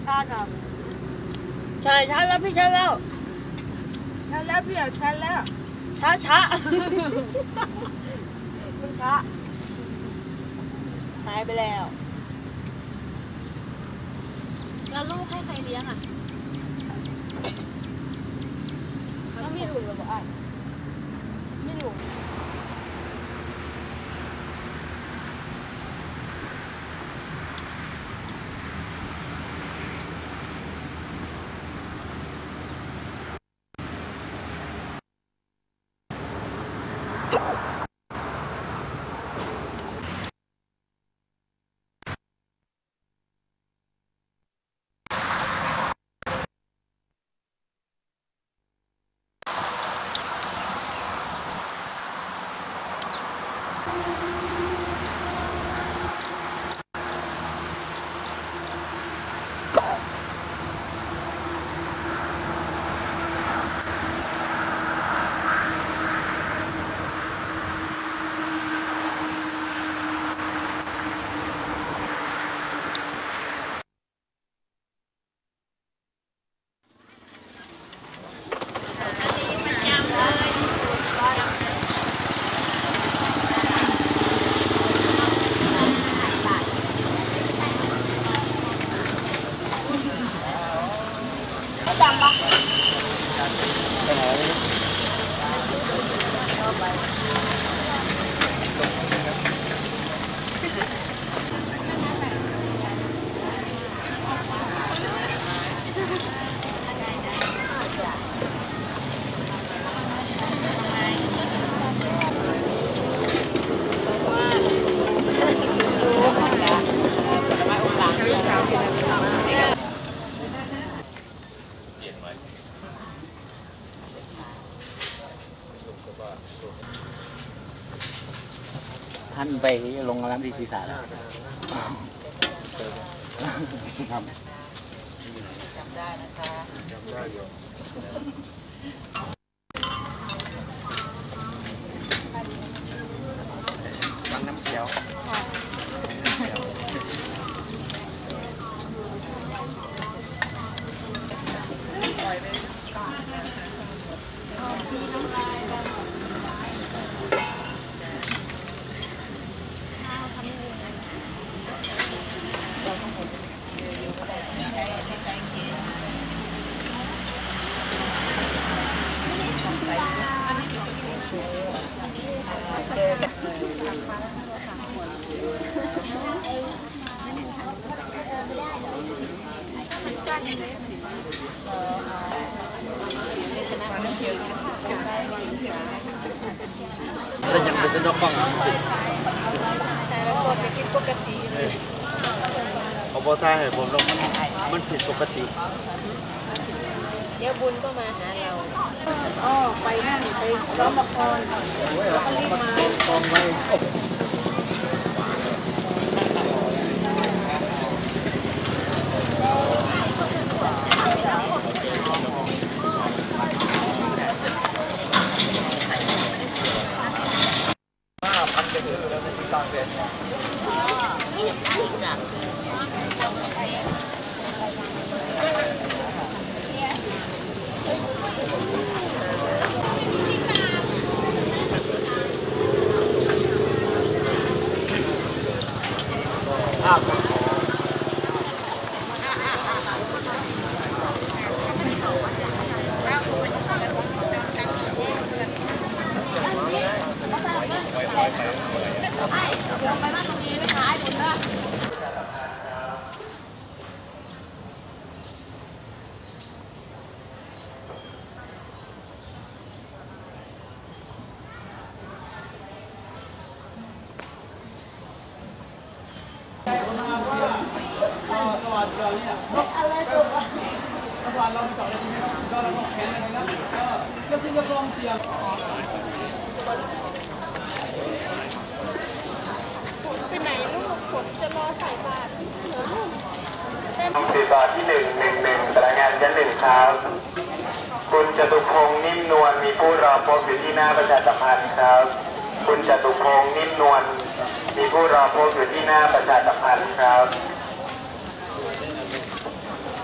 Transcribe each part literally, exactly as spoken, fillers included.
ข้าทำใช่ช้าแล้วพี่ช้าแล้วช้าแล้วพี่อยากช้าแล้วช้าช้ามันช้าหายไปแล้วแล้วลูกให้ใครเลี้ยงอ่ะก็ไม่รู้เลยบอกอ่ะไม่รู้จำปะท่านไปลงน้ำที่ศีรษะแล้วครับจำได้นะคะจำได้อยู่วังน้ำเขียวแล้วยังเป็นนกบ้างแต่ละคนเป็นกินปกติเขาบอกถ้าให้ผมลงมันผิดปกติเดี๋ยวบุญก็มาหาเราอ๋อไปนั่นไปร้องละครแล้วก็รีบมาตองไว้อะไรตัววะสวรรค์เราไปต่อได้ที่ไหนก็เราต้องแข่งอะไรนะก็คือจะลองเสียงไปไหนลูกฝนจะรอใส่บาตรสี่บาทที่หนึ่งหนึ่งหนึ่งรายงานชั้นหนึ่งครับคุณจตุพงษ์นิ่มนวลมีผู้รอพบอยู่ที่หน้าประชาสัมพันธ์ครับคุณจตุพงษ์นิ่มนวลมีผู้รอพบอยู่ที่หน้าประชาสัมพันธ์ครับ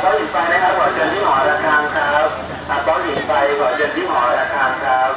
ป้าหญิงไฟนะครับขอเชิญที่หอระฆังครับป้าหญิงไฟขอเชิญที่หอระฆังครับ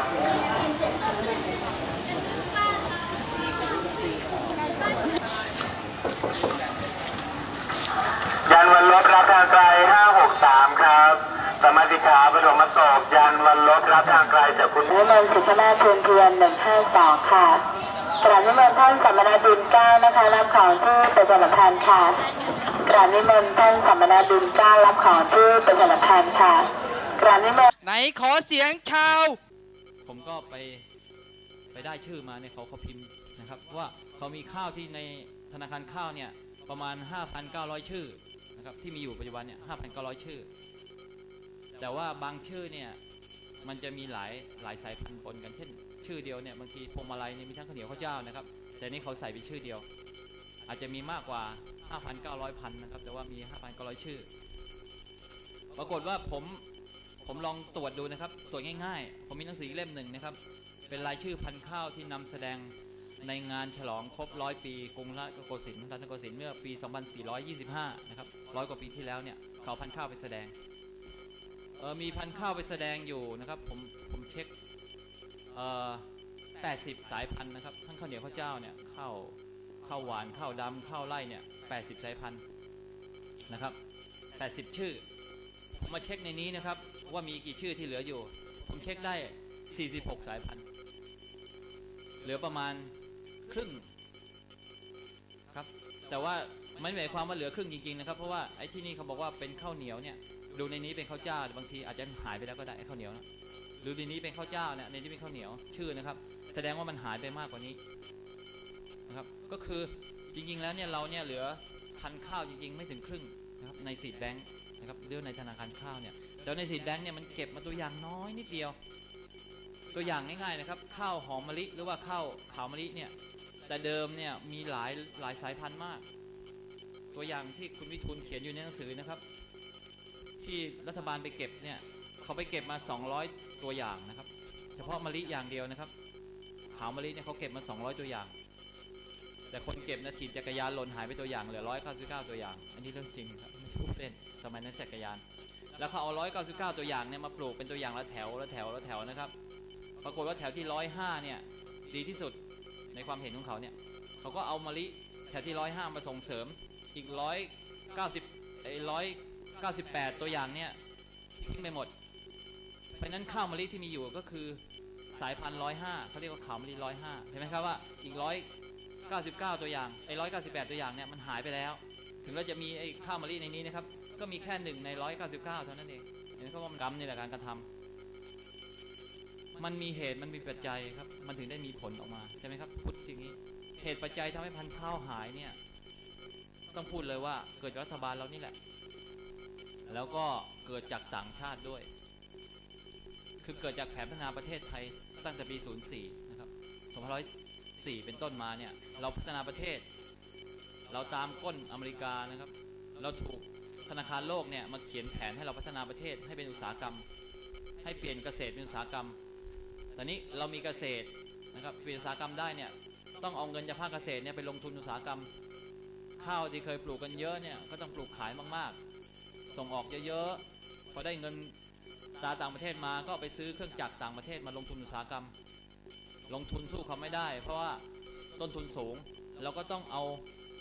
ยันวันลบรับทางไกลห้าหกสามครับสมาชิกขาปฐมโศกยันวันลบรับทางไกลจากคุณวิมลสุชนาเชิญเทียนหนึ่งห้าสองค่ะกราบนิมนต์ท่านสัมมนาบุญเก้านะคะรับของที่ประชาสัมพันธ์ค่ะกราบนิมนต์ท่านสัมมนาบุญเก้ารับของที่ประชาสัมพันธ์ค่ะกราบนิมนต์ไหนขอเสียงชาวผมก็ไปไปได้ชื่อมาเนี่ยเขาเขาพิมพ์นะครับว่าเขามีข้าวที่ในธนาคารข้าวเนี่ยประมาณ ห้าพันเก้าร้อย ชื่อนะครับที่มีอยู่ปัจจุบันเนี่ย ห้าพันเก้าร้อย ชื่อแต่ว่าบางชื่อเนี่ยมันจะมีหลายหลายสายพันธุ์ปนกันเช่นชื่อเดียวเนี่ยบางทีพวงมาลัยเนี่ยมีทั้งข้าวเหนียวข้าวเจ้านะครับแต่นี่เขาใส่เป็นชื่อเดียวอาจจะมีมากกว่า ห้าพันเก้าร้อย พันนะครับแต่ว่ามี ห้าพันเก้าร้อย ชื่อปรากฏว่าผมผมลองตรวจดูนะครับตรวจง่ายๆผมมีหนังสือเล่มหนึ่งนะครับเป็นรายชื่อพันธุ์ข้าวที่นำแสดงในงานฉลองครบร้อยปีกรุงรัตนโกสินทร์รัตนโกสินทร์เมื่อปี สองพันสี่ร้อยยี่สิบห้า นะครับร้อยกว่าปีที่แล้วเนี่ยเขาพันธุ์ข้าวไปแสดงเออมีพันธุ์ข้าวไปแสดงอยู่นะครับผมผมเช็คเอ่อแปดสิบสายพันธุ์นะครับทั้งข้าวเหนียวข้าวเจ้าเนี่ยข้าวข้าวหวานข้าวดำข้าวไร่เนี่ยแปดสิบสายพันธุ์นะครับแปดสิบชื่อผมมาเช็คในนี้นะครับว่ามีกี่ชื่อที่เหลืออยู่ผมเช็คได้สี่สิบหกสายพันธุ์เหลือประมาณครึ่งครับแต่ว่าไม่หมายความว่าเหลือครึ่งจริงๆนะครับเพราะว่าไอ้ที่นี่เขาบอกว่าเป็นข้าวเหนียวเนี่ยดูในนี้เป็นข้าวเจ้าบางทีอาจจะหายไปแล้วก็ได้ไอ้ข้าวเหนียวนะดูในนี้เป็นข้าวเจ้าเนี่ยในนี้เป็นข้าวเหนียวชื่อนะครับแสดงว่ามันหายไปมากกว่านี้นะครับก็คือจริงๆแล้วเนี่ยเราเนี่ยเหลือพันข้าวจริงๆไม่ถึงครึ่งนะครับในซีดแบงค์นะครับเรื่องในธนาคารข้าวเนี่ยแต่ในซีดแบงค์เนี่ยมันเก็บมาตัวอย่างน้อยนิดเดียวตัวอย่างง่ายๆนะครับข้าวหอมมะลิหรือว่าข้าวขาวมะลิเนี่ยแต่เดิมเนี่ยมีหลายหลายสายพันธุ์มากตัวอย่างที่คุณวิทูลเขียนอยู่ในหนังสือนะครับที่รัฐบาลไปเก็บเนี่ยเขาไปเก็บมาสองร้อยตัวอย่างนะครับเฉพาะมะลิอย่างเดียวนะครับขาวมะลิเนี่ยเขาเก็บมาสองร้อยตัวอย่างแต่คนเก็บนะถีบจักรยานหล่นหายไปตัวอย่างเหลือหนึ่งร้อยเก้าสิบเก้าตัวอย่างอันนี้เรื่องจริงครับไม่พูดเล่นสมัยนั้นจักรยานแล้วเขาเอาหนึ่งร้อยเก้าสิบเก้าตัวอย่างเนี่ยมาปลูกเป็นตัวอย่างละแถวละแถวละแถวนะครับปรากฏว่าแถวที่หนึ่งร้อยห้าเนี่ยดีที่สุดในความเห็นของเขาเนี่ยเขาก็เอามะลิแถวที่หนึ่งร้อยห้ามาส่งเสริมอีกหนึ่งร้อยเก้าสิบไอ้หนึ่งร้อยเก้าสิบแปดตัวอย่างเนี่ยทิ้งไปหมดเพราะนั้นข้าวมะลิที่มีอยู่ก็คือสายพันธุ์หนึ่งร้อยห้าเขาเรียกว่าข้าวมะลิหนึ่งร้อยห้าเห็นไหมครับว่าอีกหนึ่งร้อยเก้าสิบเก้าตัวอย่างไอ้หนึ่งร้อยเก้าสิบแปดตัวอย่างเนี่ยมันหายไปแล้วถึงเราจะมีไอ้ข้าวมะลิในนี้นะครับก็มีแค่หนึ่งในหนึ่งร้อยเก้าสิบเก้าเท่านั้นเองเห็นเขาว่ามันกรรมนี่แหละการกระทำมันมีเหตุมันมีปัจจัยครับมันถึงได้มีผลออกมาใช่ไหมครับพูดอย่างนี้เหตุปัจจัยทำให้พันธุ์ข้าวหายเนี่ยต้องพูดเลยว่าเกิดจากรัฐบาลเรานี่แหละแล้วก็เกิดจากต่างชาติด้วยคือเกิดจากแผนพัฒนาประเทศไทยตั้งแต่ปีศูนย์สี่นะครับสองพันห้าร้อยสี่เป็นต้นมาเนี่ยเราพัฒนาประเทศเราตามก้นอเมริกานะครับเราถูกธนาคารโลกเนี่ยมาเขียนแผนให้เราพัฒนาประเทศให้เป็นอุตสาหกรรมให้เปลี่ยนเกษตรเป็นอุตสาหกรรมตอนนี้เรามีเกษตรนะครับเปลี่ยนอุตสาหกรรมได้เนี่ยต้องเอาเงินจากภาคเกษตรเนี่ยไปลงทุนอุตสาหกรรมข้าวที่เคยปลูกกันเยอะเนี่ยก็ต้องปลูกขายมากๆส่งออกเยอะๆพอได้เงินตราต่างประเทศมาก็ไปซื้อเครื่องจักรต่างประเทศมาลงทุนอุตสาหกรรมลงทุนสู้เขาไม่ได้เพราะว่าต้นทุนสูงเราก็ต้องเอา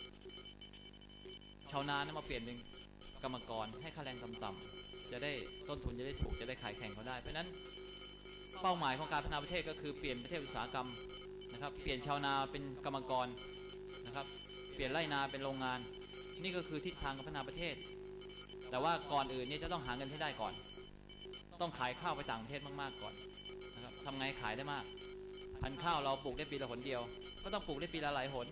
ชาวนาเนี่ยมาเปลี่ยนเป็นกรรมกรให้ค่าแรงต่ำๆจะได้ต้นทุนจะได้ถูกจะได้ขายแข่งเขาได้เพราะนั้นเป้าหมายของการพัฒนาประเทศก็คือเปลี่ยนประเทศอุตสาหกรรมนะครับเปลี่ยนชาวนาเป็นกรรมกรนะครับเปลี่ยนไร่นาเป็นโรงงานนี่ก็คือทิศทางการพัฒนาประเทศแต่ว่าก่อนอื่นเนี่ยจะต้องหาเงินให้ได้ก่อนต้องขายข้าวไปต่างประเทศมากๆก่อนนะครับทำไงขายได้มากพันธุ์ข้าวเราปลูกได้ปีละหนเดียวก็ต้องปลูกได้ปีละหลายหน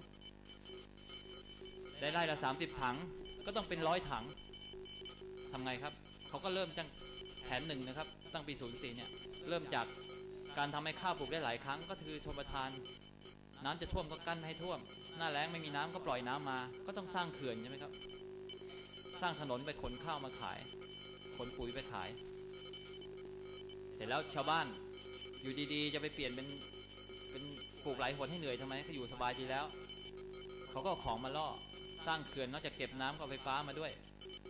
ได้ไร่ละสามสิบถังก็ต้องเป็นร้อยถังทำไงครับเขาก็เริ่มจากแผนหนึ่งนะครับตั้งปีศูนย์สี่เนี่ยเริ่มจากการทำให้ข้าวปลูกได้หลายครั้งก็คือชลประทานน้ำจะท่วมก็กั้นให้ท่วมหน้าแล้งไม่มีน้ำก็ปล่อยน้ำมาก็ต้องสร้างเขื่อนใช่ไหมครับสร้างถนนไปขนข้าวมาขายขนปุ๋ยไปขายเสร็จแล้วชาวบ้านอยู่ดีๆจะไปเปลี่ยนเป็นเป็นปลูกหลายหนให้เหนื่อยทำไมก็อยู่สบายดีแล้วเขาก็เอาของมาล่อสร้างเขื่อนนอกจากเก็บน้ำก็ไฟฟ้ามาด้วย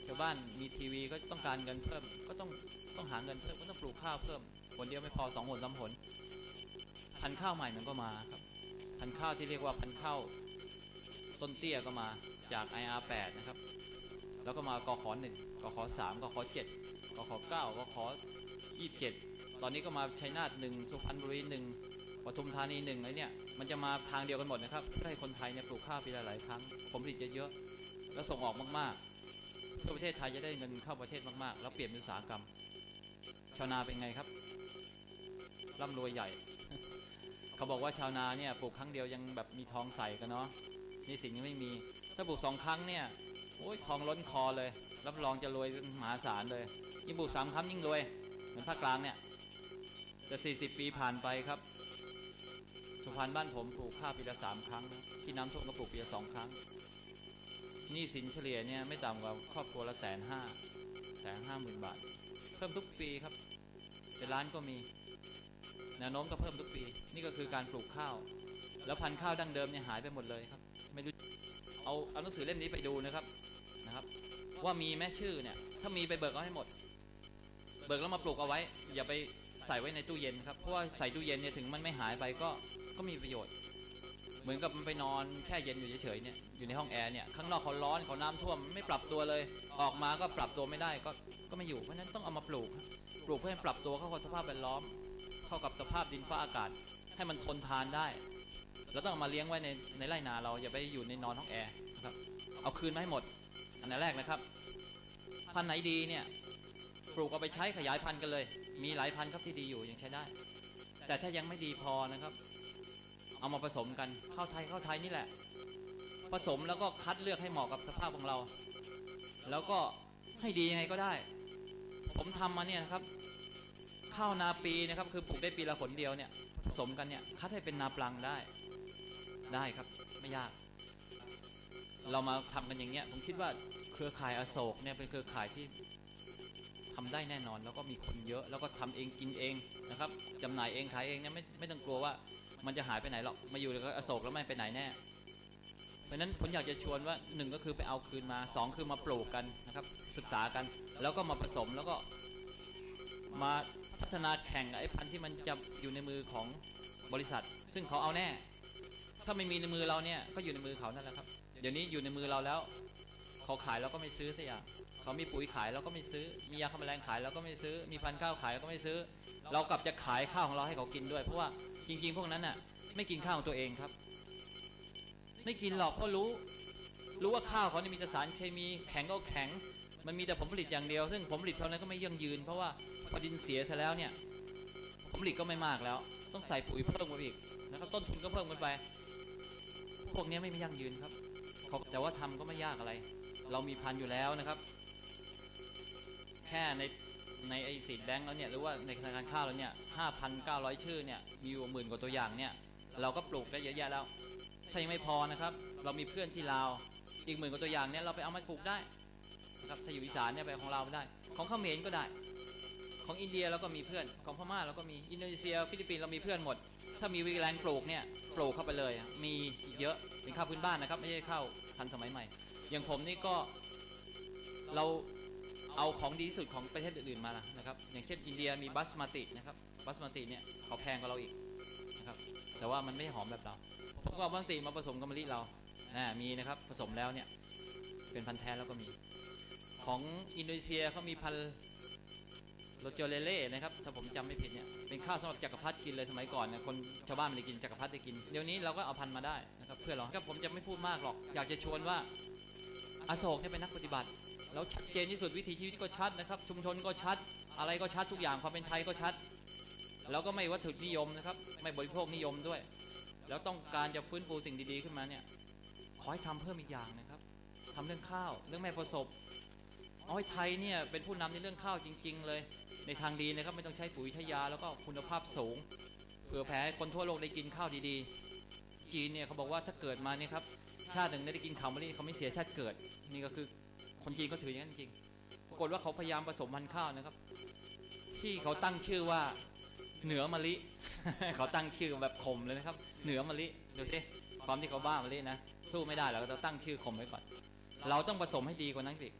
ชาวบ้านมีทีวีก็ต้องการเงินเพิ่มก็ต้องต้องหาเงินเพิ่มก็ต้องปลูกข้าวเพิ่มผลเดียวไม่พอสองผลสามผลพันธุ์ข้าวใหม่มันก็มาครับพันธุ์ข้าวที่เรียกว่าพันธุ์ข้าวต้นเตี้ยก็มาจาก ไอ อาร์ แปด นะครับแล้วก็มากขหนึ่งกขสามกขเจ็ดกขเก้ากขยี่สิบเจ็ดตอนนี้ก็มาชัยนาทหนึ่งสุพรรณบุรีหนึ่งปทุมธานีหนึ่งอะไรเนี่ยมันจะมาทางเดียวกันหมดนะครับเพื่อให้คนไทยเนี่ยปลูกข้าวปีละหลายครั้งผลผลิตเยอะๆแล้วส่งออกมากๆเพื่อประเทศไทยจะได้เงินเข้าประเทศมากๆแล้วเปลี่ยนเป็นอุตสาหกรรมชาวนาเป็นไงครับร่ำรวยใหญ่ เขาบอกว่าชาวนาเนี่ยปลูกครั้งเดียวยังแบบมีทองใส่กันเนาะนี่สิ่งนี้ไม่มีถ้าปลูกสองครั้งเนี่ยโอ้ยทองล้นคอเลยรับรองจะรวยมหาศาลเลยยิ่งปลูกสามครั้งยิ่งรวยเหมือนภาคกลางเนี่ยจะสี่สิบปีผ่านไปครับสุพรรณบ้านผมปลูกข้าวปีละสามครั้งที่น้ำท่วมก็ปลูกปีละสองครั้งหนี้สินเฉลี่ยเนี่ยไม่ต่ำกว่าครอบครัวละแสนห้าแสนห้าหมื่นบาทเพิ่มทุกปีครับเป็นล้านก็มีแนวโน้มก็เพิ่มทุกปีนี่ก็คือการปลูกข้าวแล้วพันธุ์ข้าวดั้งเดิมเนี่ยหายไปหมดเลยครับไม่รู้เอาเอาหนังสือเล่มนี้ไปดูนะครับนะครับว่ามีแม่ชื่อเนี่ยถ้ามีไปเบิกเอาให้หมดเบิกแล้วมาปลูกเอาไว้อย่าไปใส่ไว้ในตู้เย็นครับเพราะว่าใส่ตู้เย็นเนี่ยถึงมันไม่หายไปก็ก็มีประโยชน์เหมือนกับมันไปนอนแช่เย็นอยู่เฉยๆเนี่ยอยู่ในห้องแอร์เนี่ยข้างนอกเขาร้อนเขาน้ำท่วมไม่ปรับตัวเลยออกมาก็ปรับตัวไม่ได้ก็ก็ไม่อยู่เพราะนั้นต้องเอามาปลูกปลูกเพื่อให้ปรับตัวเข้ากับสภาพแวดล้อมเข้ากับสภาพดินฟ้าอากาศให้มันทนทานได้เราต้องเอามาเลี้ยงไว้ในในไร่นาเราอย่าไปอยู่ในนอนห้องแอร์นะครับเอาคืนมาให้หมดอันดับแรกนะครับพันธุ์ไหนดีเนี่ยปลูกเอาไปใช้ขยายพันธุ์กันเลยมีหลายพันธุ์ครับที่ดีอยู่ยังใช้ได้แต่ถ้ายังไม่ดีพอนะครับเอามาผสมกันข้าวไทยข้าวไทยนี่แหละผสมแล้วก็คัดเลือกให้เหมาะกับสภาพของเราแล้วก็ให้ดียังไงก็ได้ผมทำมาเนี่ยนะครับข้าวนาปีนะครับคือปลูกได้ปีละผลเดียวเนี่ยผสมกันเนี่ยคัดให้เป็นนาปลังได้ได้ครับไม่ยากเรามาทำกันอย่างเงี้ยผมคิดว่าเครือข่ายอโศกเนี่ยเป็นเครือข่ายที่ทำได้แน่นอนแล้วก็มีคนเยอะแล้วก็ทำเองกินเองนะครับจำหน่ายเองขายเองเนี่ยไม่ไม่ต้องกลัวว่ามันจะหายไปไหนหรอกมาอยู่ในอโศกแล้วไม่ไปไหนแน่เพราะนั้นผมอยากจะชวนว่าหนึ่งก็คือไปเอาคืนมาสองคือมาปลูกกันนะครับศึกษากันแล้วก็มาผสมแล้วก็มาพัฒนาแข่งไอ้พันธุ์ที่มันจะอยู่ในมือของบริษัทซึ่งเขาเอาแน่ถ้าไม่มีในมือเราเนี่ยก็อยู่ในมือเขานั่นแหละครับเดี๋ยวนี้อยู่ในมือเราแล้วเขาขายเราก็ไม่ซื้อสักอย่างเขามีปุ๋ยขายเราก็ไม่ซื้อมียาฆ่าแมลงขายเราก็ไม่ซื้อมีพันธุ์ข้าวขายเราก็ไม่ซื้อเรากลับจะขายข้าวของเราให้เขากินด้วยเพราะว่าจริงๆพวกนั้นน่ะไม่กินข้าวของตัวเองครับไม่กินหรอกเพราะรู้รู้ว่าข้าวเขานี่มีแต่สารเคมีแข็งก็แข็งมันมีแต่ผลผลิตอย่างเดียวซึ่งผลผลิตเท่านั้นก็ไม่ยั่งยืนเพราะว่าพอดินเสียซะแล้วเนี่ยผลผลิตก็ไม่มากแล้วต้องใส่ปุ๋ยเพิ่มมาอีกนะครับต้นทุนก็เพิ่มขึ้นไปพวกนี้ไม่ยั่งยืนครับแต่ว่าทำก็ไม่ยากอะไรเรามีพันธุ์อยู่แล้วนะครับแค่ในในไอซีดแบงค์แล้วเนี่ยหรือว่าในธนาคารข้าวแล้วเนี่ยห้าพันเก้าร้อยชื่อเนี่ยมีอยู่หมื่นกว่าตัวอย่างเนี่ยเราก็ปลูกได้เยอะแยะแล้วถ้ายังไม่พอนะครับเรามีเพื่อนที่ลาวอีกหมื่นกว่าตัวอย่างเนี่ยเราไปเอามาปลูกได้นะครับถ้าอยู่อีสานเนี่ยไปของเราได้ของเขมรก็ได้ของอินเดียเราก็มีเพื่อนของพม่าเราก็มีอินโดนีเซียฟิลิปปินส์เรามีเพื่อนหมดถ้ามีวิแรงปลูกเนี่ยปลูกเข้าไปเลยมีเยอะเป็นข้าวพื้นบ้านนะครับไม่ใช่ข้าวพันธุ์สมัยใหม่อย่างผมนี่ก็เราเอาของดีที่สุดของประเทศอื่นๆมาละนะครับอย่างเช่นอินเดียมีบัสมาตินะครับบัสมาติเนี่ยเขาแพงกว่าเราอีกนะครับแต่ว่ามันไม่หอมแบบเราผมก็เอาบัสมาติมาผสมกับมะลิเราอ่ามีนะครับผสมแล้วเนี่ยเป็นพันธุ์แท้แล้วก็มีของอินโดนีเซียเขามีพันธุ์โรโจเลเล่นะครับถ้าผมจำไม่ผิดเนี่ยเป็นข้าวสำหรับจักรพรรดิกินเลยสมัยก่อนเนี่ยคนชาวบ้านไม่ได้กินจักรพรรดิได้กินเดี๋ยวนี้เราก็เอาพันธุ์มาได้นะครับเพื่อเราก็ผมจะไม่พูดมากหรอกอยากจะชวนว่าอโศกเนี่ยเป็นนักปฏิบัติแล้วชัดเจนที่สุดวิถีชีวิตก็ชัดนะครับชุมชนก็ชัดอะไรก็ชัดทุกอย่างความเป็นไทยก็ชัดแล้วก็ไม่วัตถุนิยมนะครับไม่บริโภคนิยมด้วยแล้วต้องการจะฟื้นฟูสิ่งดีๆขึ้นมาเนี่ยขอให้ทำเพิ่มอีกอย่างนะครับทำเรื่องข้าวเรื่องแม่ประสบเอาให้ไทยเนี่ยเป็นผู้นำในเรื่องข้าวจริงๆเลยในทางดีนะครับไม่ต้องใช้ปุ๋ยใช้ยาแล้วก็คุณภาพสูงเผื่อแผ่คนทั่วโลกได้กินข้าวดีๆจีนเนี่ยเขาบอกว่าถ้าเกิดมาเนี่ยครับชาติหนึ่งได้กินข้าวมะลิเขาไม่เสียชาติเกิดนี่ก็คือคนจีนก็ถืออย่างนั้นจริงปรากฏว่าเขาพยายามผสมพันธุ์ข้าวนะครับที่เขาตั้งชื่อว่าเหนือมะลิ เขาตั้งชื่อแบบข่มเลยนะครับเหนือมะลิดูสิความที่เขาบ้ามะลินะสู้ไม่ได้เราก็ต้องตั้งชื่อข่มไว้ก่อนเราต้องผสมให้ดีกว่านั้นสิ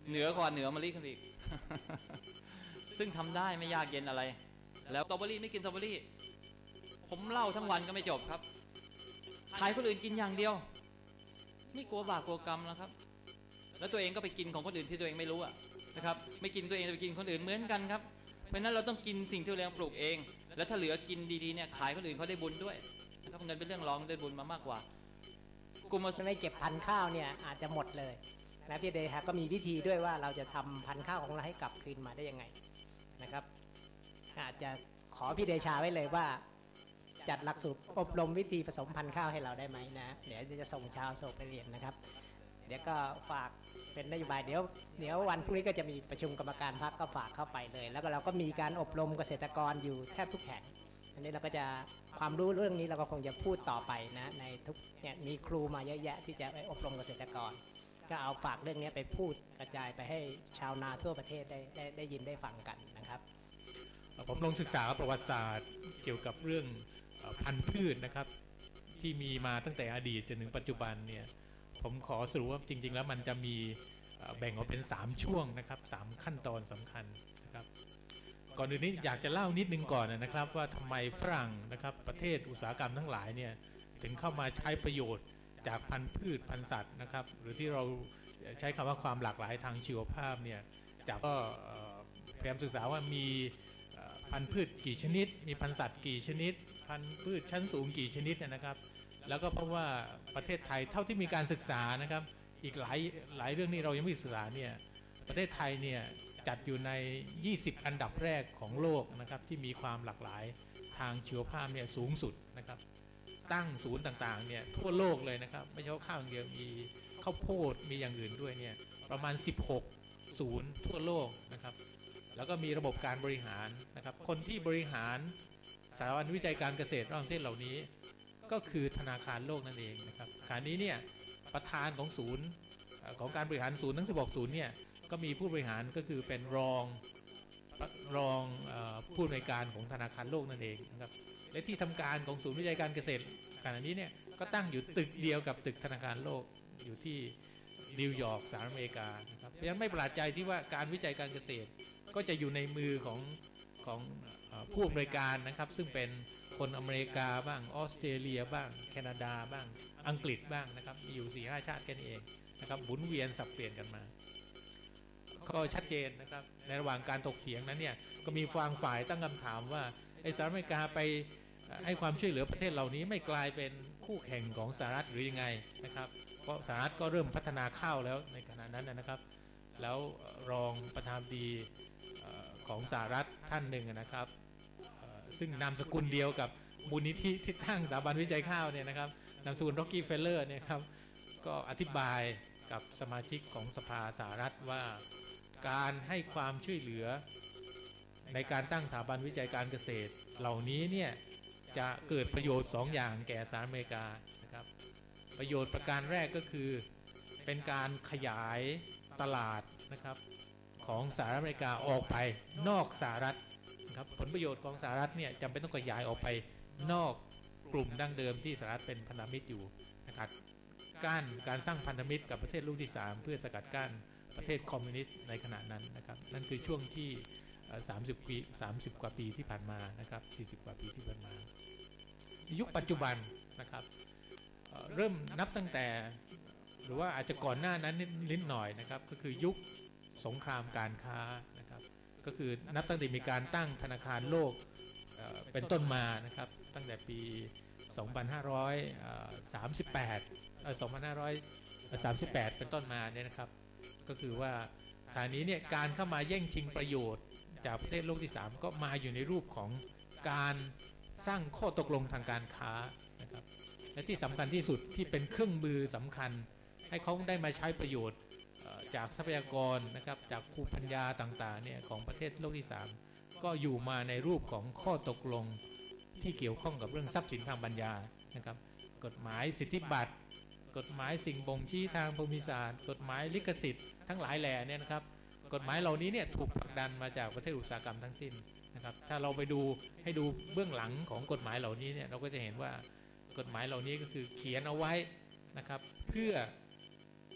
เหนือกว่าเหนือมะลิขึ้นอีก ซึ่งทำได้ไม่ยากเย็นอะไรแล้วสตรอเบอรี่ไม่กินสตรอเบอรี่ผมเล่าทั้งวันก็ไม่จบครับขายคนอื่นกินอย่างเดียวไม่กลัวบาปกลัวกรรมแล้วครับแล้วตัวเองก็ไปกินของคนอื่นที่ตัวเองไม่รู้อะนะครับไม่กินตัวเองไปกินคนอื่นเหมือนกันครับเพราะนั้นเราต้องกินสิ่งที่เราปลูกเองแล้วถ้าเหลือกินดีๆเนี่ยขายคนอื่นเขาได้บุญด้วยนะครับเงินเป็นเรื่องรองได้บุญมามากกว่ากลุ่มไม่เก็บพันธุ์ข้าวเนี่ยอาจจะหมดเลยนะพี่เดชก็มีวิธีด้วยว่าเราจะทำพันธุ์ข้าวของเราให้กลับคืนมาได้ยังไงนะครับอาจจะขอพี่เดชาไว้เลยว่าจัดหลักสูตรอบรมวิธีผสมพันธุ์ข้าวให้เราได้ไหมนะเดี๋ยวจะส่งชาวโศกไปเรียนนะครับเดี๋ยวก็ฝากเป็นนโยบายเดี๋ยวเดี๋ยววันพรุ่งนี้ก็จะมีประชุมกรรมการพรรคก็ฝากเข้าไปเลยแล้วก็เราก็มีการอบรมเกษตรกรอยู่แทบทุกแห่งอันนี้เราก็จะความรู้เรื่องนี้เราก็คงจะพูดต่อไปนะในทุกเนี่ยมีครูมาเยอะแยะที่จะไปอบรมเกษตรกรก็เอาฝากเรื่องนี้ไปพูดกระจายไปให้ชาวนาทั่วประเทศได้ได้ได้ยินได้ฟังกันนะครับผมลงศึกษาประวัติศาสตร์เกี่ยวกับเรื่องพันธุ์พืชนะครับที่มีมาตั้งแต่อดีตจนถึงปัจจุบันเนี่ยผมขอสรุปว่าจริงๆแล้วมันจะมีแบ่งออกเป็นสามช่วงนะครับสามขั้นตอนสำคัญนะครับก่อนอื่นนี้อยากจะเล่านิดนึงก่อนนะครับว่าทำไมฝรั่งนะครับประเทศอุตสาหกรรมทั้งหลายเนี่ยถึงเข้ามาใช้ประโยชน์จากพันธุ์พืชพันธุ์สัตว์นะครับหรือที่เราใช้คำว่าความหลากหลายทางชีวภาพเนี่ยจากก็พยายามศึกษาว่ามีพันธุ์พืชกี่ชนิดมีพันธุ์สัตว์กี่ชนิดพันธุ์พืชชั้นสูงกี่ชนิดนะครับแล้วก็เพราะว่าประเทศไทยเท่าที่มีการศึกษานะครับอีกหลายหลายเรื่องนี้เรายังไม่ศึกษาเนี่ยประเทศไทยเนี่ยจัดอยู่ในยี่สิบอันดับแรกของโลกนะครับที่มีความหลากหลายทางชีวภาพเนี่ยสูงสุดนะครับตั้งศูนย์ต่างๆเนี่ยทั่วโลกเลยนะครับไม่ใช่ข้าวอย่างเดียวมีข้าวโพดมีอย่างอื่นด้วยเนี่ยประมาณสิบหกศูนย์ทั่วโลกนะครับแล้วก็มีระบบการบริหารนะครับคนที่บริหารสถาบันวิจัยการเกษตรระหว่างประเทศเหล่านี้ก็คือธนาคารโลกนั่นเองนะครับขณะนี้เนี่ยประธานของศูนย์ของการบริหารศูนย์ทั้งสิบหกศูนย์เนี่ยก็มีผู้บริหารก็คือเป็นรองรองผู้อำนวยการของธนาคารโลกนั่นเองนะครับและที่ทำการของศูนย์วิจัยการเกษตรขณะนี้เนี่ยก็ตั้งอยู่ตึกเดียวกับตึกธนาคารโลกอยู่ที่นิวยอร์กสหรัฐอเมริกานะครับเพราะฉะนั้นไม่แปลกใจที่ว่าการวิจัยการเกษตรก็จะอยู่ในมือของของผู้อำนวยการนะครับซึ่งเป็นคนอเมริกาบ้างออสเตรเลียบ้างแคนาดาบ้างอังกฤษบ้างนะครับมีอยู่สี่ห้าชาติแค่นี้เองนะครับหมุนเวียนสับเปลี่ยนกันมาก็ชัดเจนนะครับในระหว่างการถกเถียงนั้นเนี่ยก็มีฝั่งฝ่ายตั้งคำถามว่าไอ้สหรัฐอเมริกาไปให้ความช่วยเหลือประเทศเหล่านี้ไม่กลายเป็นคู่แข่งของสหรัฐหรือยังไงนะครับเพราะสหรัฐก็เริ่มพัฒนาข้าวแล้วในขณะนั้นนะครับแล้วรองประธานาธิบดีของสหรัฐท่านหนึ่งนะครับซึ่งนามสกุลเดียวกับมูลนิธิที่ตั้งสถาบันวิจัยข้าวเนี่ยนะครับนามสกุลร็อกกี้เฟลเลอร์เนี่ยครับก็อธิบายกับสมาชิกของสภาสหรัฐว่าการให้ความช่วยเหลือในการตั้งสถาบันวิจัยการเกษตรเหล่านี้เนี่ยจะเกิดประโยชน์สองอย่างแก่สหรัฐอเมริกานะครับประโยชน์ประการแรกก็คือเป็นการขยายตลาดนะครับของสหรัฐอเมริกาออกไปนอกสหรัฐนะครับผลประโยชน์ของสหรัฐเนี่ยจำเป็นต้องขยายออกไปนอกกลุ่มดั้งเดิมที่สหรัฐเป็นพันธมิตรอยู่นะครับกั้นการสร้างพันธมิตรกับประเทศลูกที่สามเพื่อสกัดกั้นประเทศคอมมิวนิสต์ในขณะนั้นนะครับนั่นคือช่วงที่สามสิบปีสามสิบกว่าปีที่ผ่านมานะครับสี่สิบกว่าปีที่ผ่านมายุคปัจจุบันนะครับเริ่มนับตั้งแต่หรือว่าอาจจะก่อนหน้านั้นนิดหน่อยนะครับก็คือยุคสงครามการค้านะครับก็คือนับตั้งแต่มีการตั้งธนาคารโลกเป็นต้นมานะครับตั้งแต่ปีสองพันห้าร้อยสามสิบแปด สองพันห้าร้อยสามสิบแปดเป็นต้นมาเนี่ยนะครับก็คือว่าขณะนี้เนี่ยการเข้ามาแย่งชิงประโยชน์จากประเทศโลกที่สามก็มาอยู่ในรูปของการสร้างข้อตกลงทางการค้านะครับและที่สำคัญที่สุดที่เป็นเครื่องมือสำคัญให้เขาได้มาใช้ประโยชน์จากทรัพยากรนะครับจากภูมิปัญญาต่างๆเนี่ยของประเทศโลกที่สามก็อยู่มาในรูปของข้อตกลงที่เกี่ยวข้องกับเรื่องทรัพย์สินทางปัญญานะครับกฎหมายสิทธิบัตรกฎหมายสิ่งบ่งชี้ทางภูมิศาสตร์กฎหมายลิขสิทธิ์ทั้งหลายแหล่เนี่ยนะครับกฎหมายเหล่านี้เนี่ยถูกผลักดันมาจากประเทศอุตสาหกรรมทั้งสิ้นนะครับถ้าเราไปดูให้ดูเบื้องหลังของกฎหมายเหล่านี้เนี่ยเราก็จะเห็นว่ากฎหมายเหล่านี้ก็คือเขียนเอาไว้นะครับเพื่อเปิ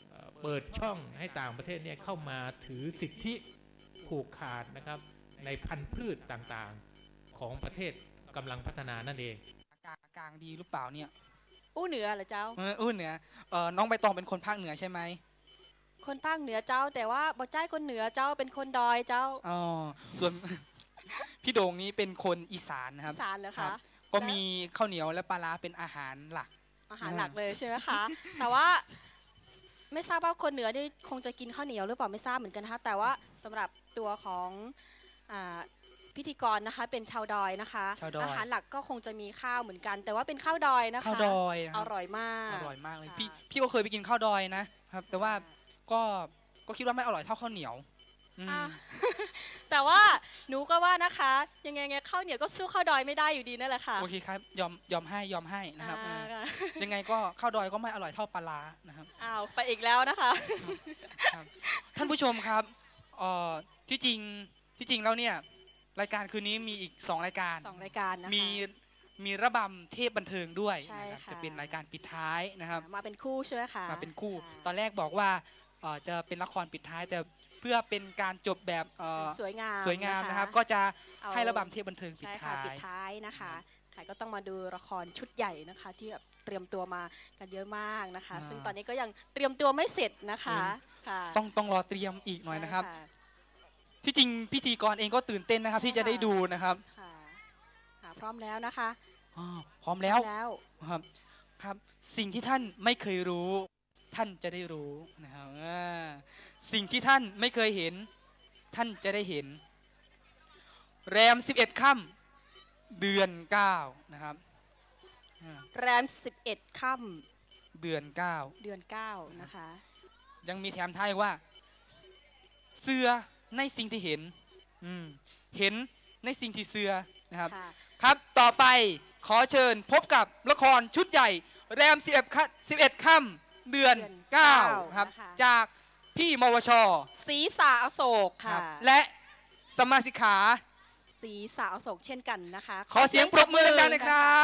เปิดช่องให้ต่างประเทศเนี่ยเข้ามาถือสิทธิผูกขาดนะครับในพันธุ์พืชต่างๆของประเทศกำลังพัฒนานั่นเองกลางกลางดีหรือเปล่าเนี่ยอู้เหนือเหรอเจ้าเอออู้เหนือเออน้องใบตองเป็นคนภาคเหนือใช่ไหมคนภาคเหนือเจ้าแต่ว่าบ่ใจคนเหนือเจ้าเป็นคนดอยเจ้าอ๋อส่วน พี่โด่งนี้เป็นคนอีสานนะครับอีสานเหรอคะก็มีข้าวเหนียวและปลาร้าเป็นอาหารหลักอาหารหลักเลยใช่ไหมคะแต่ว่าไม่ทราบว่าคนเหนือได้คงจะกินข้าวเหนียวหรือเปล่าไม่ทราบเหมือนกันนะคะแต่ว่าสำหรับตัวของพิธีกรนะคะเป็นชาวดอยนะคะอาหารหลักก็คงจะมีข้าวเหมือนกันแต่ว่าเป็นข้าวดอยนะคะข้าวดอยอร่อยมากอร่อยมากเลยพี่พี่ก็เคยไปกินข้าวดอยนะครับแต่ว่าก็ก็คิดว่าไม่อร่อยเท่าข้าวเหนียวแต่ว่าหนูก็ว่านะคะยังไงไงข้าวเหนียวก็สู้ข้าวดอยไม่ได้อยู่ดีนั่นแหละค่ะโอเคครับยอมยอมให้ยอมให้นะครับยังไงก็ข้าวดอยก็ไม่อร่อยเท่าปลาร้านะครับอ้าวไปอีกแล้วนะคะท่านผู้ชมครับที่จริงที่จริงแล้วเนี่ยรายการคืนนี้มีอีกสองรายการสองรายการนะคะมีมีระบำเทพบันเทิงด้วยนะครับจะเป็นรายการปิดท้ายนะครับมาเป็นคู่ใช่ไหมคะมาเป็นคู่ตอนแรกบอกว่าจะเป็นละครปิดท้ายแต่เพื่อเป็นการจบแบบสวยงามสวยงามนะครับก็จะให้ระบำเทพบันเทิงปิดท้ายปิดท้ายนะคะค่ะก็ต้องมาดูละครชุดใหญ่นะคะที่เตรียมตัวมากันเยอะมากนะคะซึ่งตอนนี้ก็ยังเตรียมตัวไม่เสร็จนะคะต้องต้องรอเตรียมอีกหน่อยนะครับที่จริงพิธีกรเองก็ตื่นเต้นนะครับที่จะได้ดูนะครับพร้อมแล้วนะคะพร้อมแล้วครับครับสิ่งที่ท่านไม่เคยรู้ท่านจะได้รู้นะครับสิ่งที่ท่านไม่เคยเห็นท่านจะได้เห็นแรมสิบเอ็ดค่ำเดือนเก้านะครับแรมสิบเอ็ดค่ำเดือนเก้าเดือนเก้านะคะยังมีแถมท้ายว่าเสือในสิ่งที่เห็นเห็นในสิ่งที่เสือนะครับครับต่อไปขอเชิญพบกับละครชุดใหญ่แรมสิบเอ็ดค่ำเดือนเก้าครับจากพี่มวช. ศรีสาอโศกค่ะและสมาชิกขาศรีสาอโศกเช่นกันนะคะขอเสียงปรบมือดังๆหน่อยครับ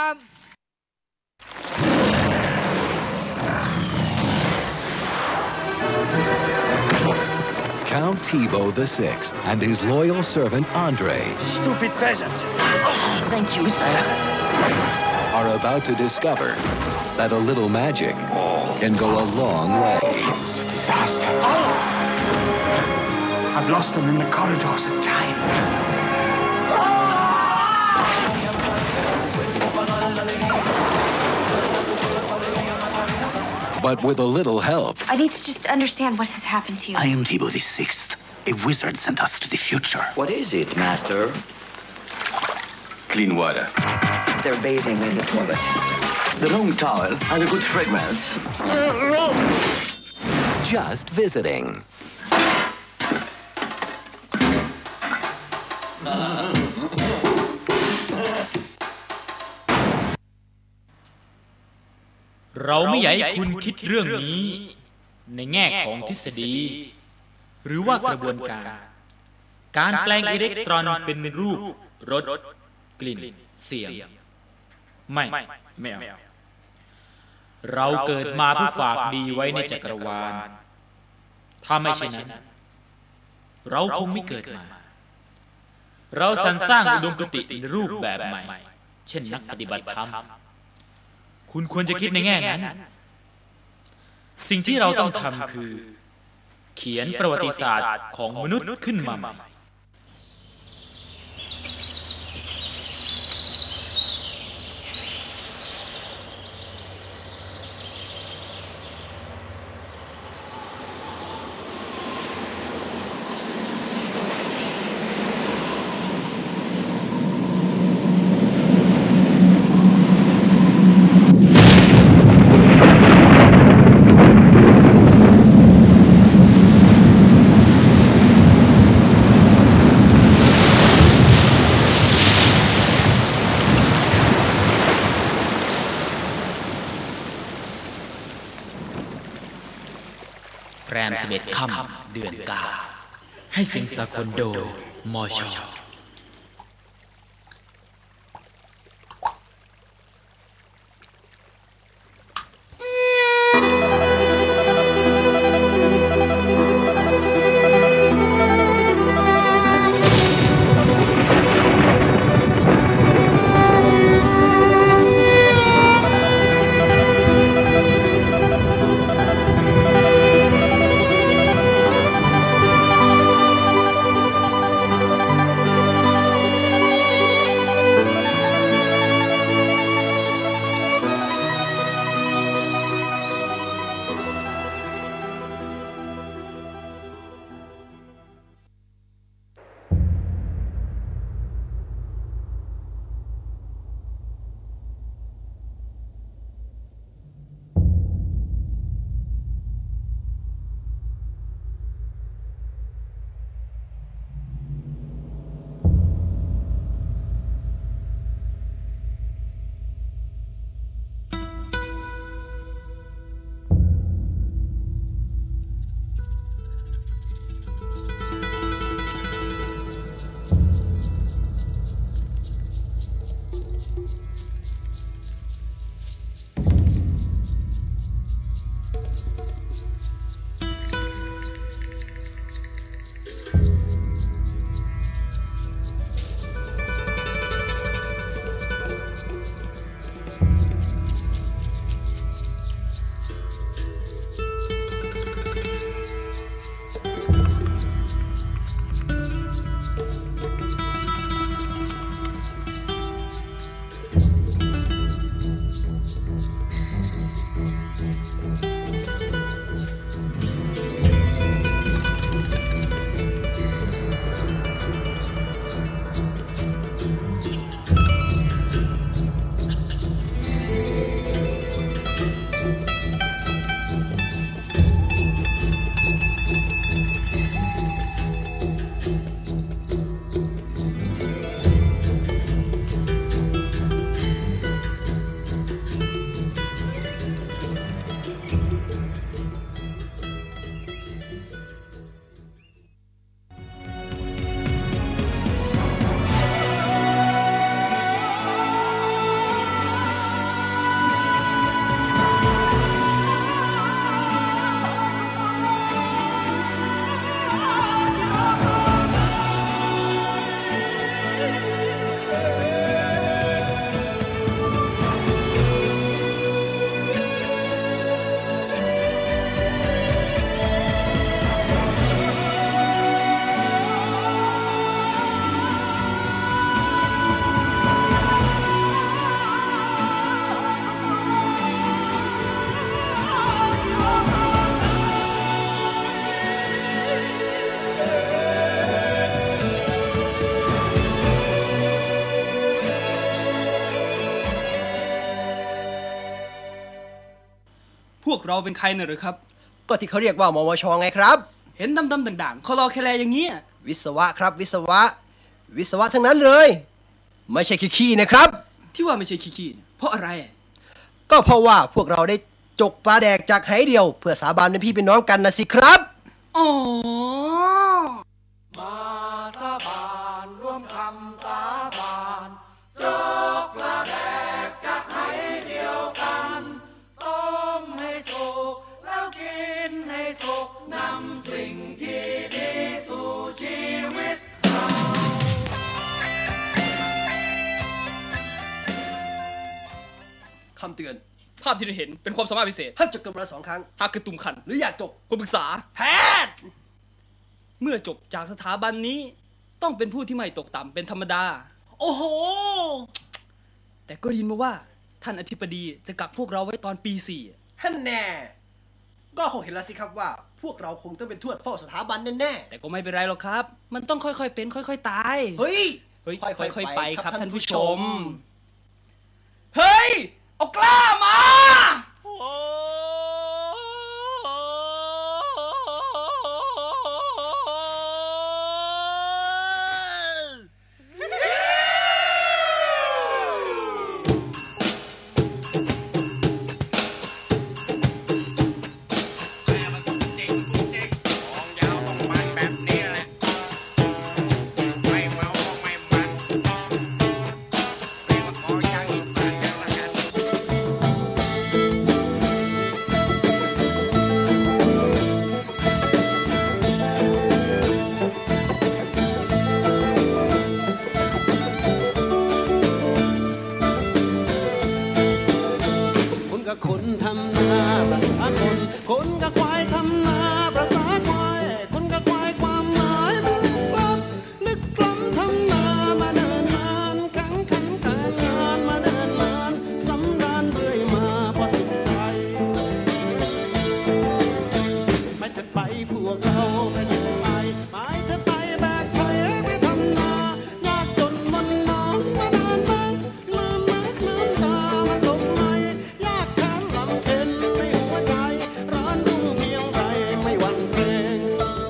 Count Thibaut the Sixth and his loyal servant Andre. Stupid peasant! Oh, thank you, sir. Are about to discover that a little magic can go a long way. Disaster! I've lost them in the corridors of time. But with a little help. I need to just understand what has happened to you. I am Thibaut the Sixth. A wizard sent us to the future. What is it, Master? Clean water. They're bathing in the toilet. The long towel has a good fragrance. Just visiting. Uh. เราไม่อยากให้คุณคิดเรื่องนี้ในแง่ของทฤษฎีหรือว่ากระบวนการการแปลงอิเล็กตรอนเป็นรูปรสกลิ่นเสียงไม่ไม่เอาเราเกิดมาเพื่อฝากดีไว้ในจักรวาลถ้าไม่เช่นนั้นเราคงไม่เกิดมาเราสรรสร้างอุดมคติในรูปแบบใหม่เช่นนักปฏิบัติธรรมคุณควรจะคิดในแง่นั้นสิ่งที่เราต้องทำคือเขียนประวัติศาสตร์ของมนุษย์ขึ้นมาใหม่แรมสิบเอ็ดค่ำเดือนเก้าให้เสียงสากลโดยมช. เเราเป็นใครน่ะหรือครับก็ที่เขาเรียกว่ามวชไงครับเห็นดำๆด่างๆเขารอแคลอย่างเงี้ยวิศวะครับวิศวะวิศวะทั้งนั้นเลยไม่ใช่ขี้ๆนะครับที่ว่าไม่ใช่ขี้ๆเพราะอะไรก็เพราะว่าพวกเราได้จกปลาแดกจากไหเดียวเพื่อสาบานเป็นพี่เป็นน้องกันนะสิครับอ๋อมาสาบานร่วมคำสาบานจกปลาแดกจากไหเดียวกันต้มให้สุกแล้วกินให้สุกนำสิ่งที่ดีสู่ชีวิตคำเตือนภาพที่เราเห็นเป็นความสามารถพิเศษห้ามจบกันมาสองครั้งหากกระตุ่มขันหรืออยากจบควรปรึกษาแพทย์เมื่อจบจากสถาบันนี้ต้องเป็นผู้ที่ไม่ตกต่ำเป็นธรรมดาโอ้โหแต่ก็ยินมาว่าท่านอธิบดีจะกักพวกเราไว้ตอนปีสี่ฮั่นแน่ก็คงเห็นแล้วสิครับว่าพวกเราคงต้องเป็นทวดเฝ้าสถาบันแน่ๆแต่ก็ไม่เป็นไรหรอกครับมันต้องค่อยๆเป็นค่อยๆตายเฮ้ยเฮ้ยค่อยๆไปครับท่านผู้ชมเฮ้ยเอากล้ามาคนทำนาประสาคนคนกับควายทำนาประสาควายคนกับควายความหมายมันลึกล้ำลึกล้ำทำนามาเนินนานขังขันการงานมาเนินนานสำราญเรื่อยมาพอสุดใจไปเถิดไปพวกเราไปเถิดไปไปเถิดไปแบกไถไปทำนายากจนมันน้องมานานนักนานนักน้ำตามันตกไหลเอ็นในหัวใจร้อนรุ่งเพียงไรไม่หวั่นเกรง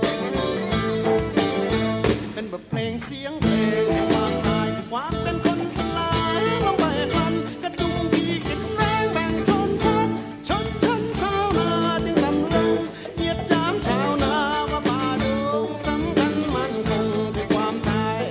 เป็นบทเพลงเสียงเพลงแห่งความตายความเป็นคนสลายลงไปพันกระดุมพี่กินแรงแบ่งชนชั้นชนชั้นชาวนาจึงทำเรื่องเหยียดหยามชาวนาว่าป่าดงสำคัญมันคงคือความตาย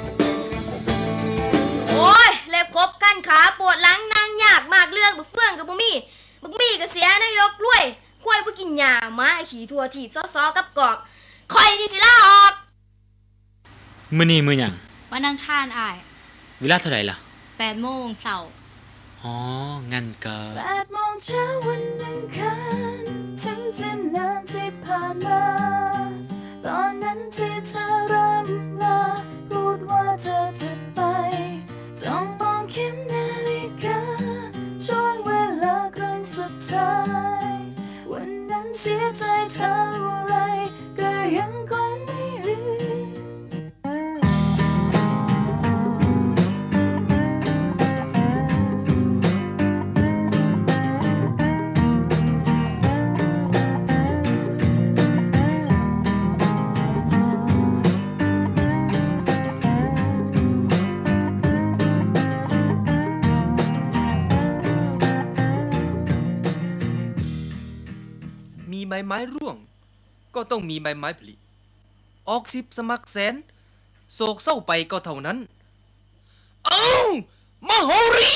โอ้ยเล็บครบกันขาปวดหลังนั่งยากมากเรื่องบุเฟื่องกับบุมี่บุมี่ก็เสียนายกรวยกล้วยผู้กินหญ้าม้าขี่ทัวถีบซ้อๆกับกอกคอยนี่สิล่าออกมื้อนี้มื้อหยังวันอังคารอ้ายเวลาเท่าไหร่ล่ะแปดโมงเช้าอ๋องั้นก็แปดโมงเช้าวันอังคารถึงจะนานที่ผ่านมาตอนนั้นที่เธอรำลาพูดว่าเธอจะไปจ้องมองเข็มนาฬิกาช่วงเวลาครั้งสุดท้ายวันนั้นเสียใจเท่าไรก็ยังคงไม่ลืมใบไม้ร่วงก็ต้องมีใบไม้ผลิออกสิบสมัครแสนโศกเศร้าไปก็เท่านั้นเอ้ามโหรี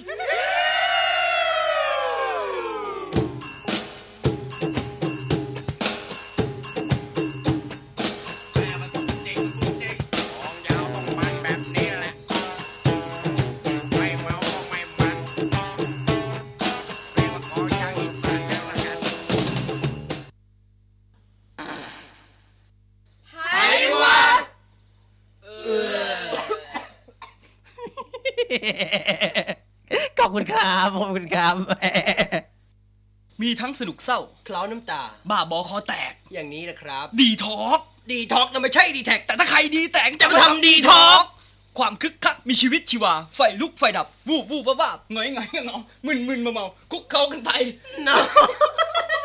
ขอบคุณครับขอบคุณครับมีทั้งสนุกเศร้าเคล้าน้ำตาบ้าบอคอแตกอย่างนี้นะครับดีท็อกดีท็อกนะไม่ใช่ดีแท็กแต่ถ้าใครดีแตกจะมาทำดีท็อกความคึกคักมีชีวิตชีวาไฟลุกไฟดับวูบวูบบ้าบ้าเงยเงยเงามึนมึนมาเมาคุกเข้ากันไป no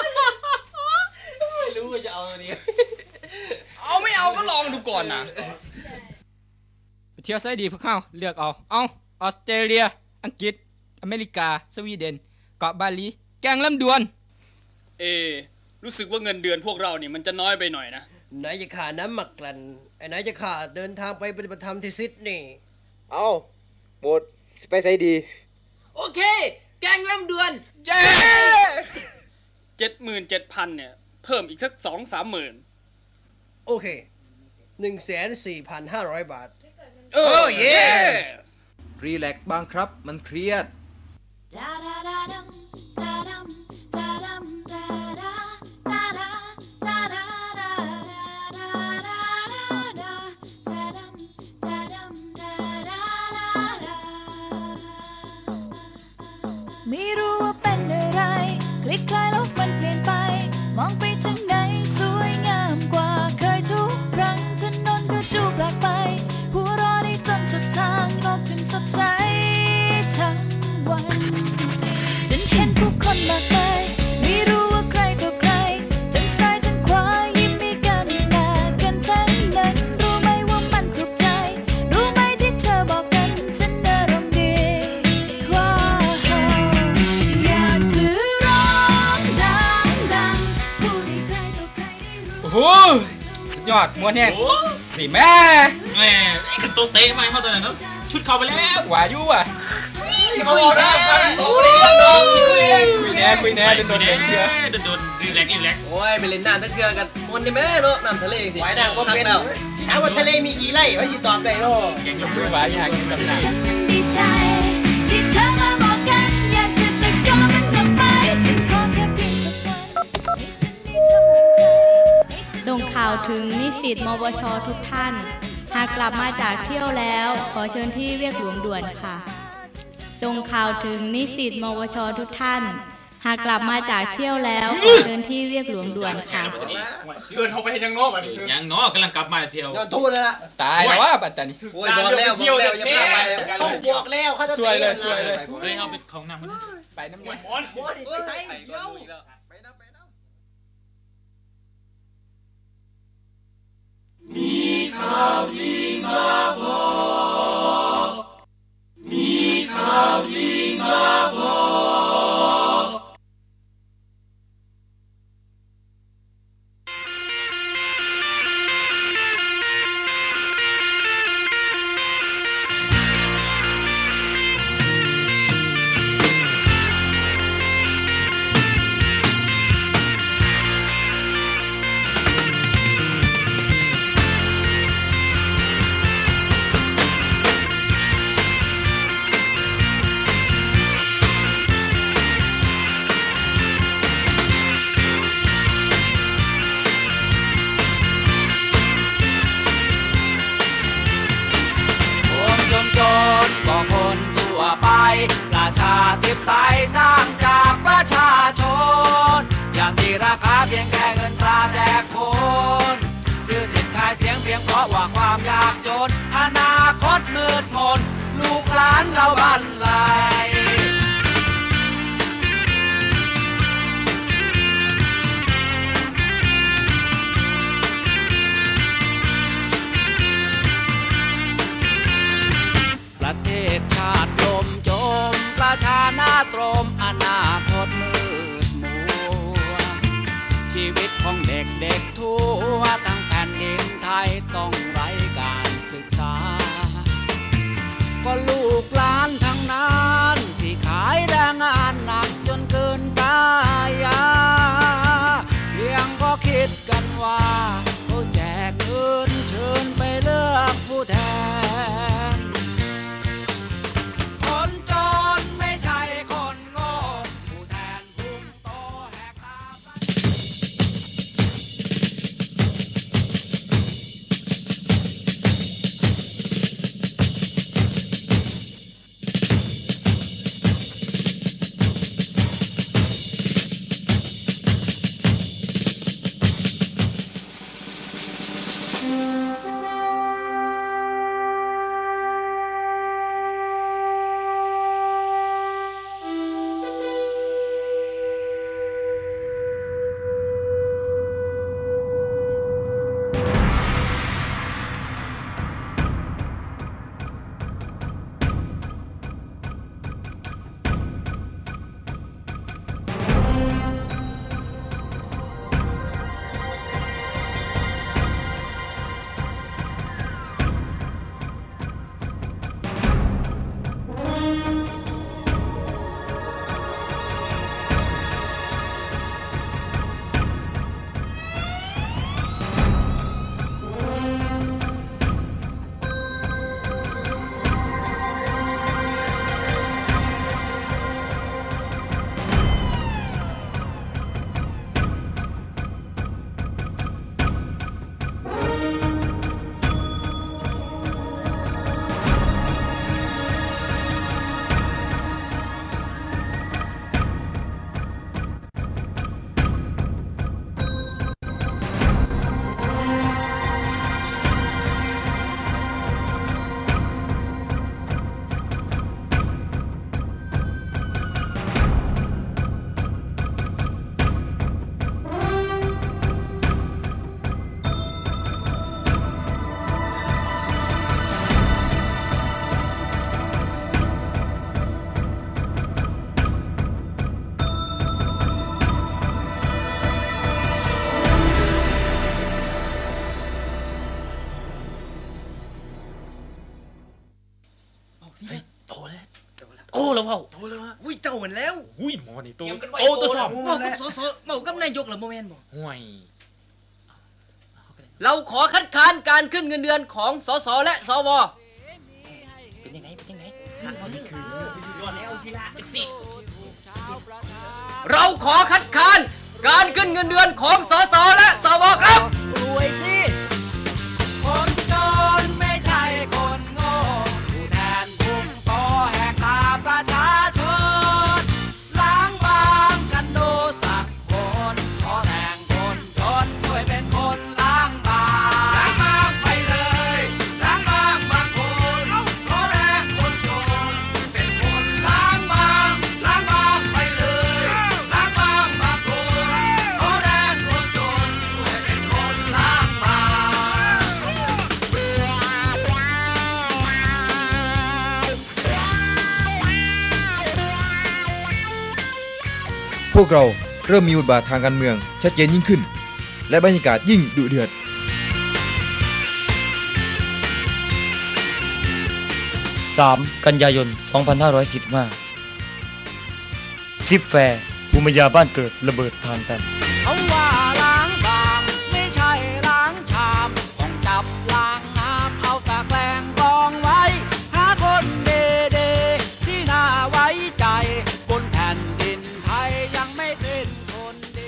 ดิเอาไม่เอาก็ลองดูก่อนนะไปเที่ยวไซดีพวกเขาเลือกเอาเอาออสเตรเลียอังกฤษอเมริกาสวีเดนเกาะบาหลีแกงลำดวนเอรู้สึกว่าเงินเดือนพวกเรานี่มันจะน้อยไปหน่อยนะไหนจะขาน้ำหมักกลั่นไอ้ไหนจะขาเดินทางไปปฏิบัติธรรมที่ซิดนีย์เอาหมดไปไซดีโอเคแกงลำดวนเจ้เจ็ดหมื่นเจ็ดพันเนี่ยเพิ่มอีกสักสองสามหมื่นโอเคหนึ่งแสนสี่พันห้าร้อยบาทโอ้เย่รีแลกซ์บ้างครับมันเครียดไม่รู้ว่าเป็นอะไรคลิกคลายแล้วมันเปลี่ยนไปมองไปทางไหนสวยงามกว่าเคยทุกครั้งถนนก็ดูแปลกไปหัวเราะได้จนสุดทางโลกถึงสดใสทั้งวันฉันเห็นผู้คนมากมายไม่รู้ว่าใครต่อใครทั้งซ้ายทั้งขวายิ้มให้กันหน้ากันทั้งนั้นรู้ไหมว่ามันถูกใจรู้ไหมที่เธอบอกกันฉันอารมณ์ดีว้าวอยากจะร้องดังๆพูดให้ใครต่อใครได้รู้โอ้โหสุดยอดม้วนเนี่ยสิแม่แม่ไอ้กระโตเตะมาเข้าตอนนั้นแล้วชุดเข้าไปแล้วหวายุ่อ่ะคุยแน่คุยแน่คุยแน่คุยแน่โดนโดนเชียร์โดนโดนรีแลกซ์รีแลกซ์โอ้ยไปเล่นน้ำตะเกียกันมันได้แม่เนาะน้ำทะเลสิไหวดังว่าเป็นถามว่าทะเลมีกี่ไร่ไว้สิตอบได้เนาะเก่งยกมือไหวอยากจำหน้าดีใจที่เธอมาบอกกันอยากจะตะโกนมันออกไปฉันขอแค่เพียงสักวันให้ฉันได้ทำใจส่งข่าวถึงนิสิตมวชทุกท่านหากกลับมาจากเที่ยวแล้วขอเชิญที่เวียกหลวงด่วนค่ะส่งข่าวถึงนิสิตมวชทุกท่านหากกลับมาจากเที่ยวแล้วขอเชิญที่เวียกหลวงด่วนค่ะเดินเข้าไปยังนอกอ่ะยังนอกกำลังกลับมาเที่ยวโดนทูดแล้วล่ะตายแล้วว่าปัตตานีโอ้ยบอกแล้วบอกแล้วยังไม่ไปต้องบวกแล้วเขาจะสวยเลยสวยเลยเฮ้ยเอาไปของน้ำมันไปน้ำมันมอนมอนไปใส่เดี๋ยวไปน้ำไปน้ำมีข่าวดีมาบอกมีข่าวดีมาบอกประชาธิปไตยสร้างจากประชาชนอย่างที่ราคาเพียงแค่เงินตราแจกคนซื้อสินขายเสียงเพียงเพราะว่าความยากจนอนาคตมืดมนลูกหลานเราบันไลประเทศชาติลมจมประชาหน้าตรมอนาคตมืดมัวชีวิตของเด็กเด็กทั่วทั้งแผ่นดินไทยต้องไร้การศึกษาก็ลูกหลานทั้งนั้นที่ขายแรงงานหนักจนเกินกายาเพียงก็คิดกันว่าเขาแจกเงินเชิญไปเลือกผู้แทนคนจนไม่ใช่คนโง่ผู้แทนภูมิโตแหกตาแล้วเปล่าโทรแล้วฮะอุ้ยเจ้าเหมือนแล้วอุ้ยหมอนี่โตโตตัวสอบเมากับสสเมากับนายกเหรอโมเมนต์บอกห่วยเราขอคัดค้านการขึ้นเงินเดือนของสสและสวเป็นยังไงเป็นยังไงเราขอคัดค้านการขึ้นเงินเดือนของสสและสวครับรวยสิคนจนไม่ใช่คนโง่ผู้แทนพุ่งโตแหกตาประชาชนล้างบางกันดูสักคนขอแรงคนจนช่วยเป็นคนล้างบางล้างบางไปเลยล้างบางบางคนขอแรงคนจนเป็นคนล้างบางล้างบางไปเลยล้างบางบางคนขอแรงคนจนช่วยเป็นคนล้างบางพวกเราเริ่มมีบทบาททางการเมืองชัดเจนยิ่งขึ้นและบรรยากาศยิ่งดุเดือดสามกันยายนสองพันห้าร้อยสี่สิบห้าซิปแฟร์ภูมิยาบ้านเกิดระเบิดทานแตนเขาว่าล้างบางไม่ใช่ล้างชามต้องจับล้างน้ำเอาตะแกรงรองไว้หาคนเดๆที่น่าไว้ใจบนแผ่นดินไทยยังไม่สิ้นคนดี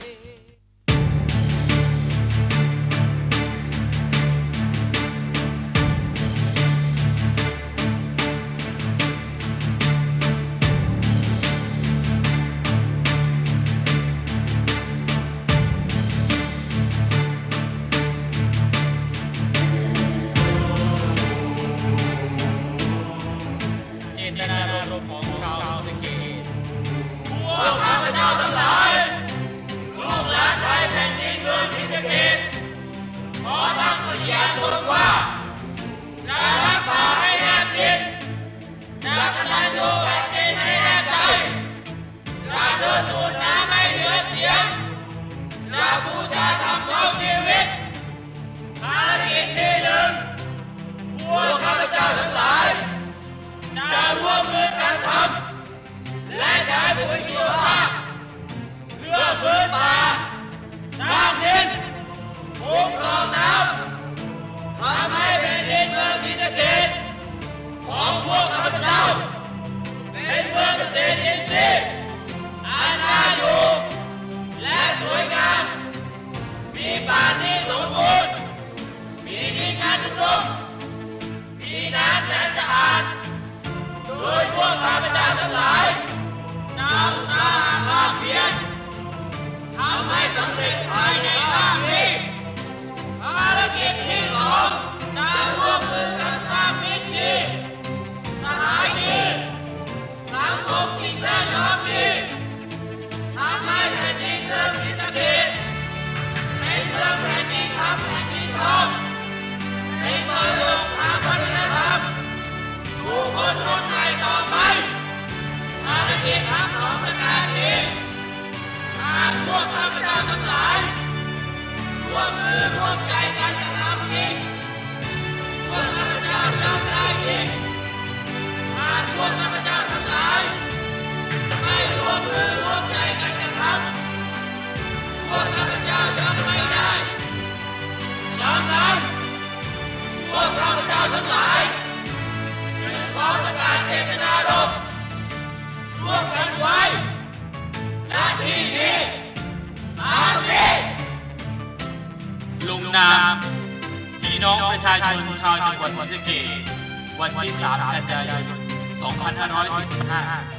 ลงนามพี่น้องประชาชนชาวจังหวัดศรีสะเกษวันที่สามกันยายนสองพันห้าร้อยสี่สิบห้า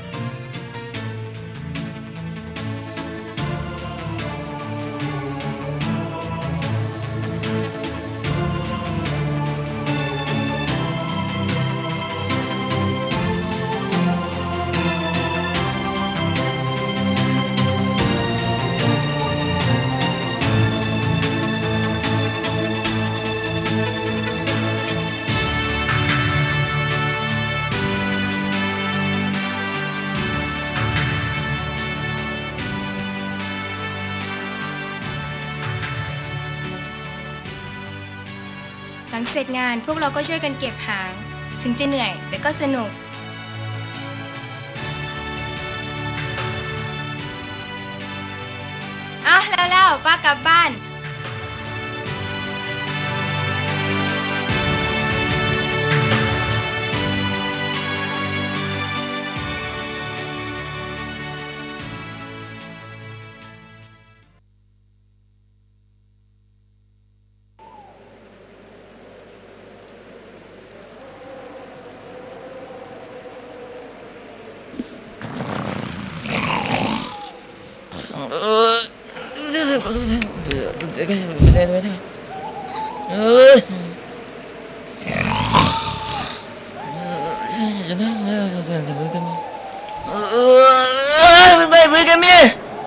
หลังเสร็จงานพวกเราก็ช่วยกันเก็บหางถึงจะเหนื่อยแต่ก็สนุกแล้วแล้วป้ากลับบ้านเออไม่ได้ไม่ได้ไม่ได้เออจะนั่งเนี่ยจะจะมือกันมั้ยเออไปมือกันมั้ย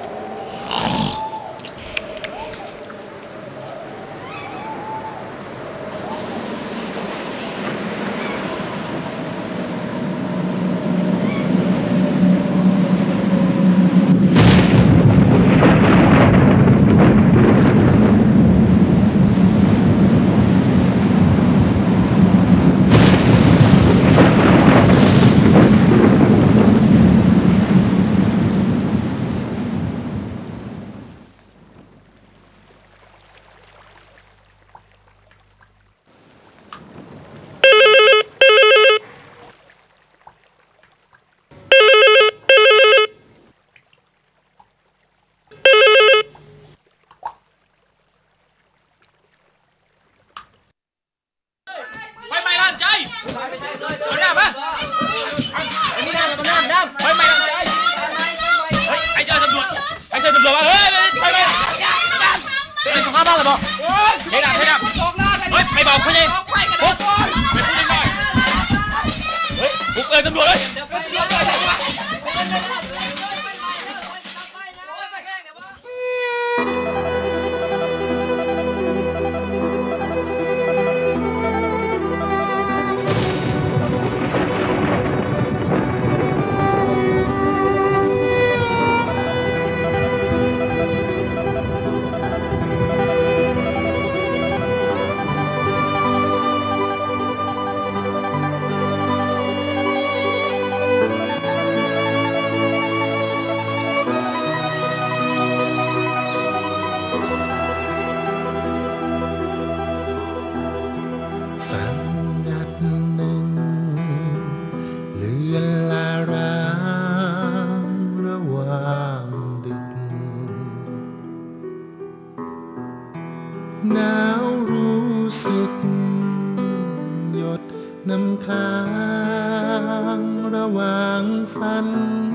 หนาวรู้สึกหยดน้ำค้างระหว่างฝัน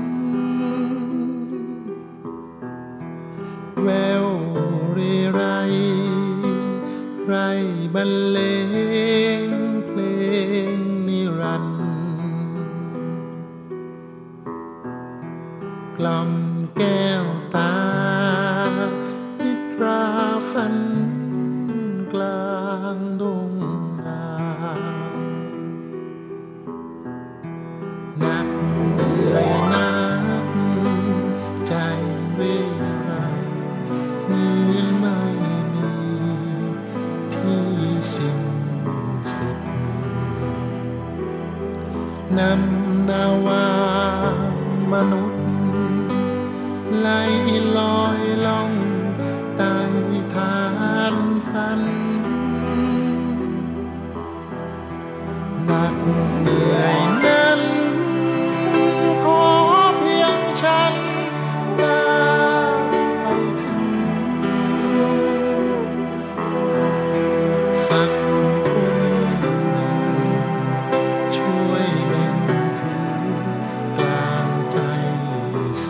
แววเรไรไรบรรเลงเพลงนิรันดร์กล่อมแก้วตานิทราฝันกลางดงดาวนักเหนื่อยนักใจเวไรเหมือนไม่มีที่สิ้นสุดนำนาวามนุษย์ไหลลอยล่องใต้ฐานฝันหนักเหนื่อยนั้นขอเพียงฉันได้ไปถึงสักคนช่วยเป็นกลางใจโศ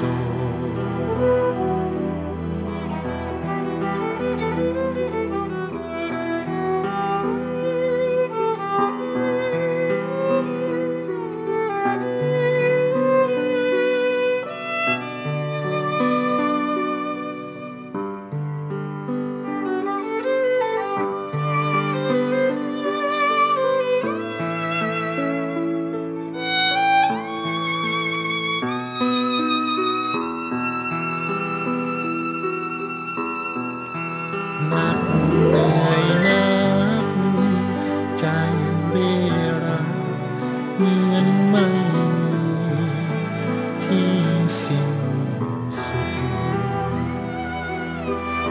นักเหนื่อยนักใจเวไรเหมือนไม่มีที่สิ้นสุด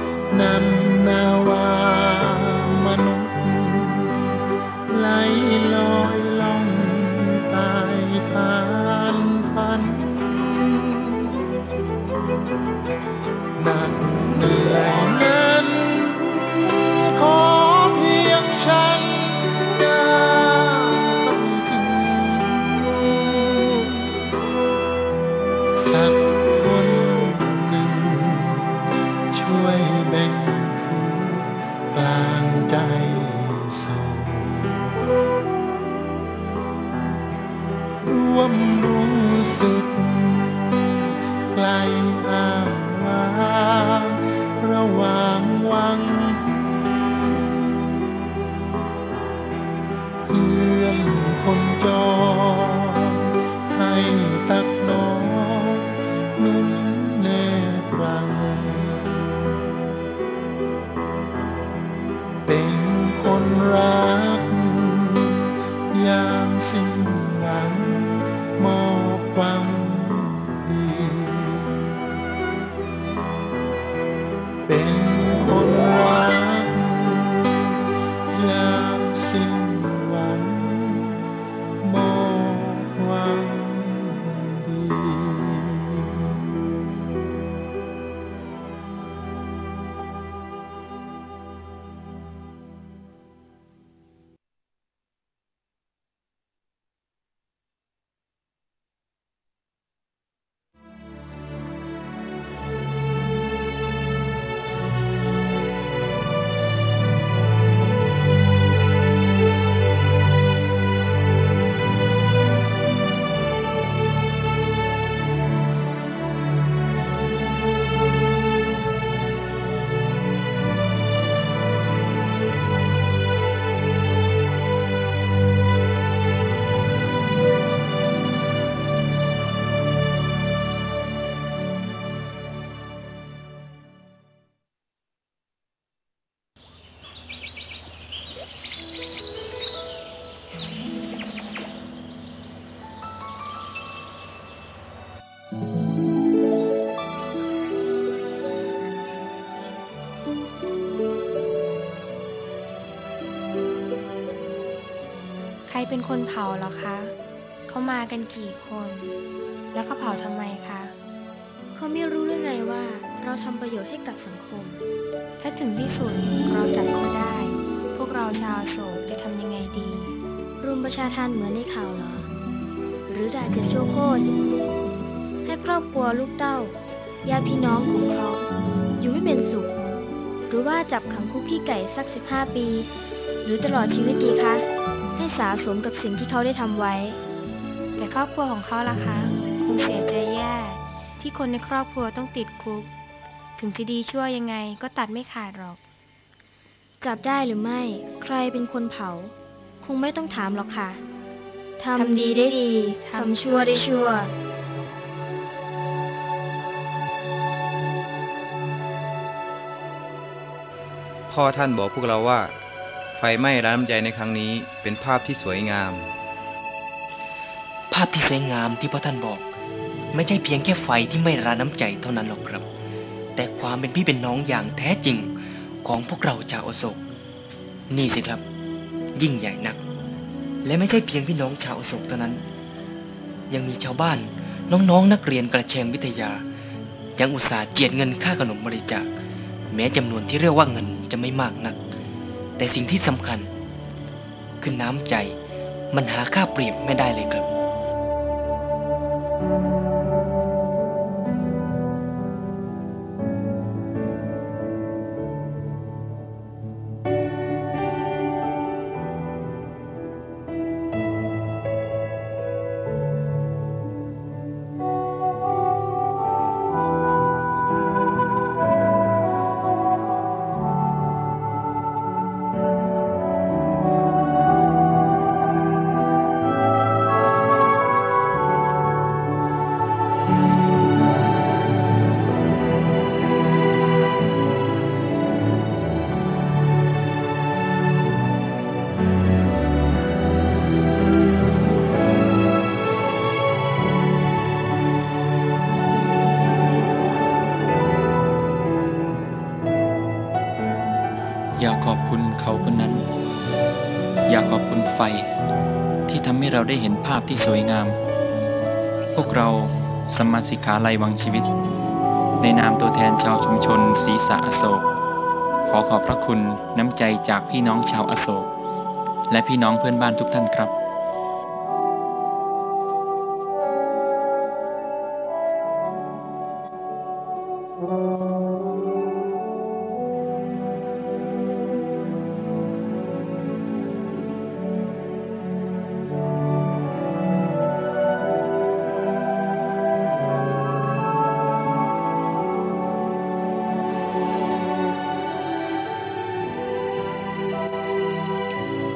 วมรู้สึกไกลอ้างว้างระหว่างวังเอื้อมคนจรให้ตักน้องนุ่นแนบรังเป็นคนรักยามสิ้นหวังมอบความดีเป็นคนรักยามสิ้นหวังมอบความดีใครเป็นคนเผาเหรอคะ เขามากันกี่คน แล้วเขาเผาทำไมคะเขาไม่รู้หรือไงว่าเราทำประโยชน์ให้กับสังคมถ้าถึงที่สุดเราจับเขาได้ พวกเราชาวโศกจะทำยังไงดีรุมประชาทานเหมือนในข่าวเหรอ หรือด่าเจ็ดชั่วโคตรให้ครอบครัวลูกเต้าญาติพี่น้องของเขาอยู่ไม่เป็นสุข หรือว่าจับขังคุกขี้ไก่สักสิบห้าปี หรือตลอดชีวิตดีคะให้สาสมกับสิ่งที่เขาได้ทำไว้แต่ครอบครัวของเขาล่ะคะคงเสียใจแย่ที่คนในครอบครัวต้องติดคุก ถึงจะดีชั่วยังไงก็ตัดไม่ขาดหรอกจับได้หรือไม่ใครเป็นคนเผาคงไม่ต้องถามหรอกค่ะทำทำดีได้ดีทำชั่วได้ชั่วพ่อท่านบอกพวกเราว่าไฟไหม้ร้านน้ำใจในครั้งนี้เป็นภาพที่สวยงามภาพที่สวยงามที่พ่อท่านบอก ไม่ใช่เพียงแค่ไฟที่ไม่ร้านน้ำใจเท่านั้นหรอกครับ แต่ความเป็นพี่เป็นน้องอย่างแท้จริงของพวกเราชาวอโศกนี่สิครับยิ่งใหญ่นักและไม่ใช่เพียงพี่น้องชาวอโศกเท่านั้นยังมีชาวบ้านน้องๆ นักเรียนกระเชงวิทยายังอุตส่าห์เจียดเงินค่าขนมบริจาคแม้จำนวนที่เรียกว่าเงินจะไม่มากนักแต่สิ่งที่สำคัญคือน้ำใจมันหาค่าเปรียบไม่ได้เลยครับอยากขอบคุณเขาคนนั้น อยากขอบคุณไฟที่ทำให้เราได้เห็นภาพที่สวยงาม พวกเราสมมาสิกขาลัยวังชีวิตในนามตัวแทนชาวชุมชนศรีสะอโศกขอขอบพระคุณน้ำใจจากพี่น้องชาวอโศกและพี่น้องเพื่อนบ้านทุกท่านครับ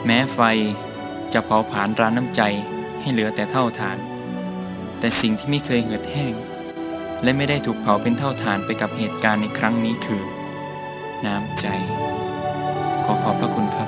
แม้ไฟจะเผาผลาญร้านน้ำใจให้เหลือแต่เท่าฐาน แต่สิ่งที่ไม่เคยเหือดแห้งและไม่ได้ถูกเผาเป็นเท่าฐานไปกับเหตุการณ์ในครั้งนี้คือน้ำใจขอขอบพระคุณครับ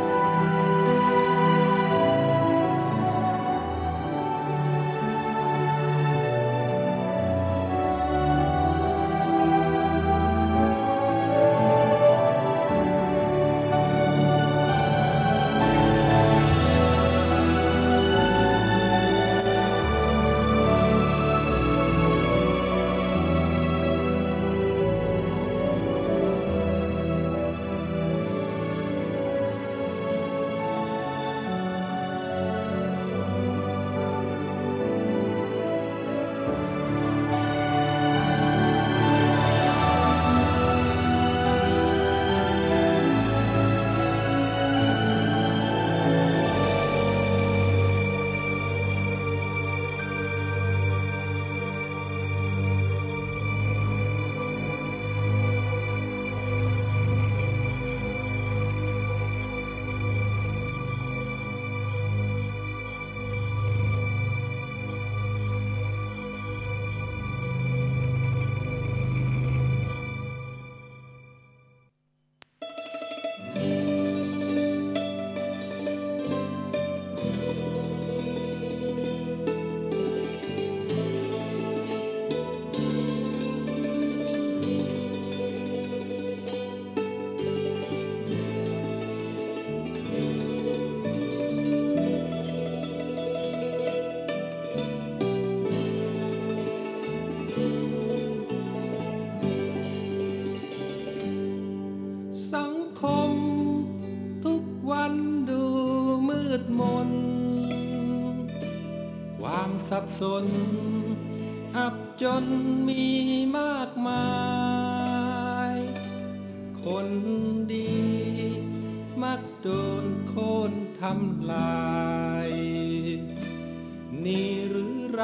สับสนอับจนมีมากมายคนดีมักโดนโค่นทำลายนี่หรือไร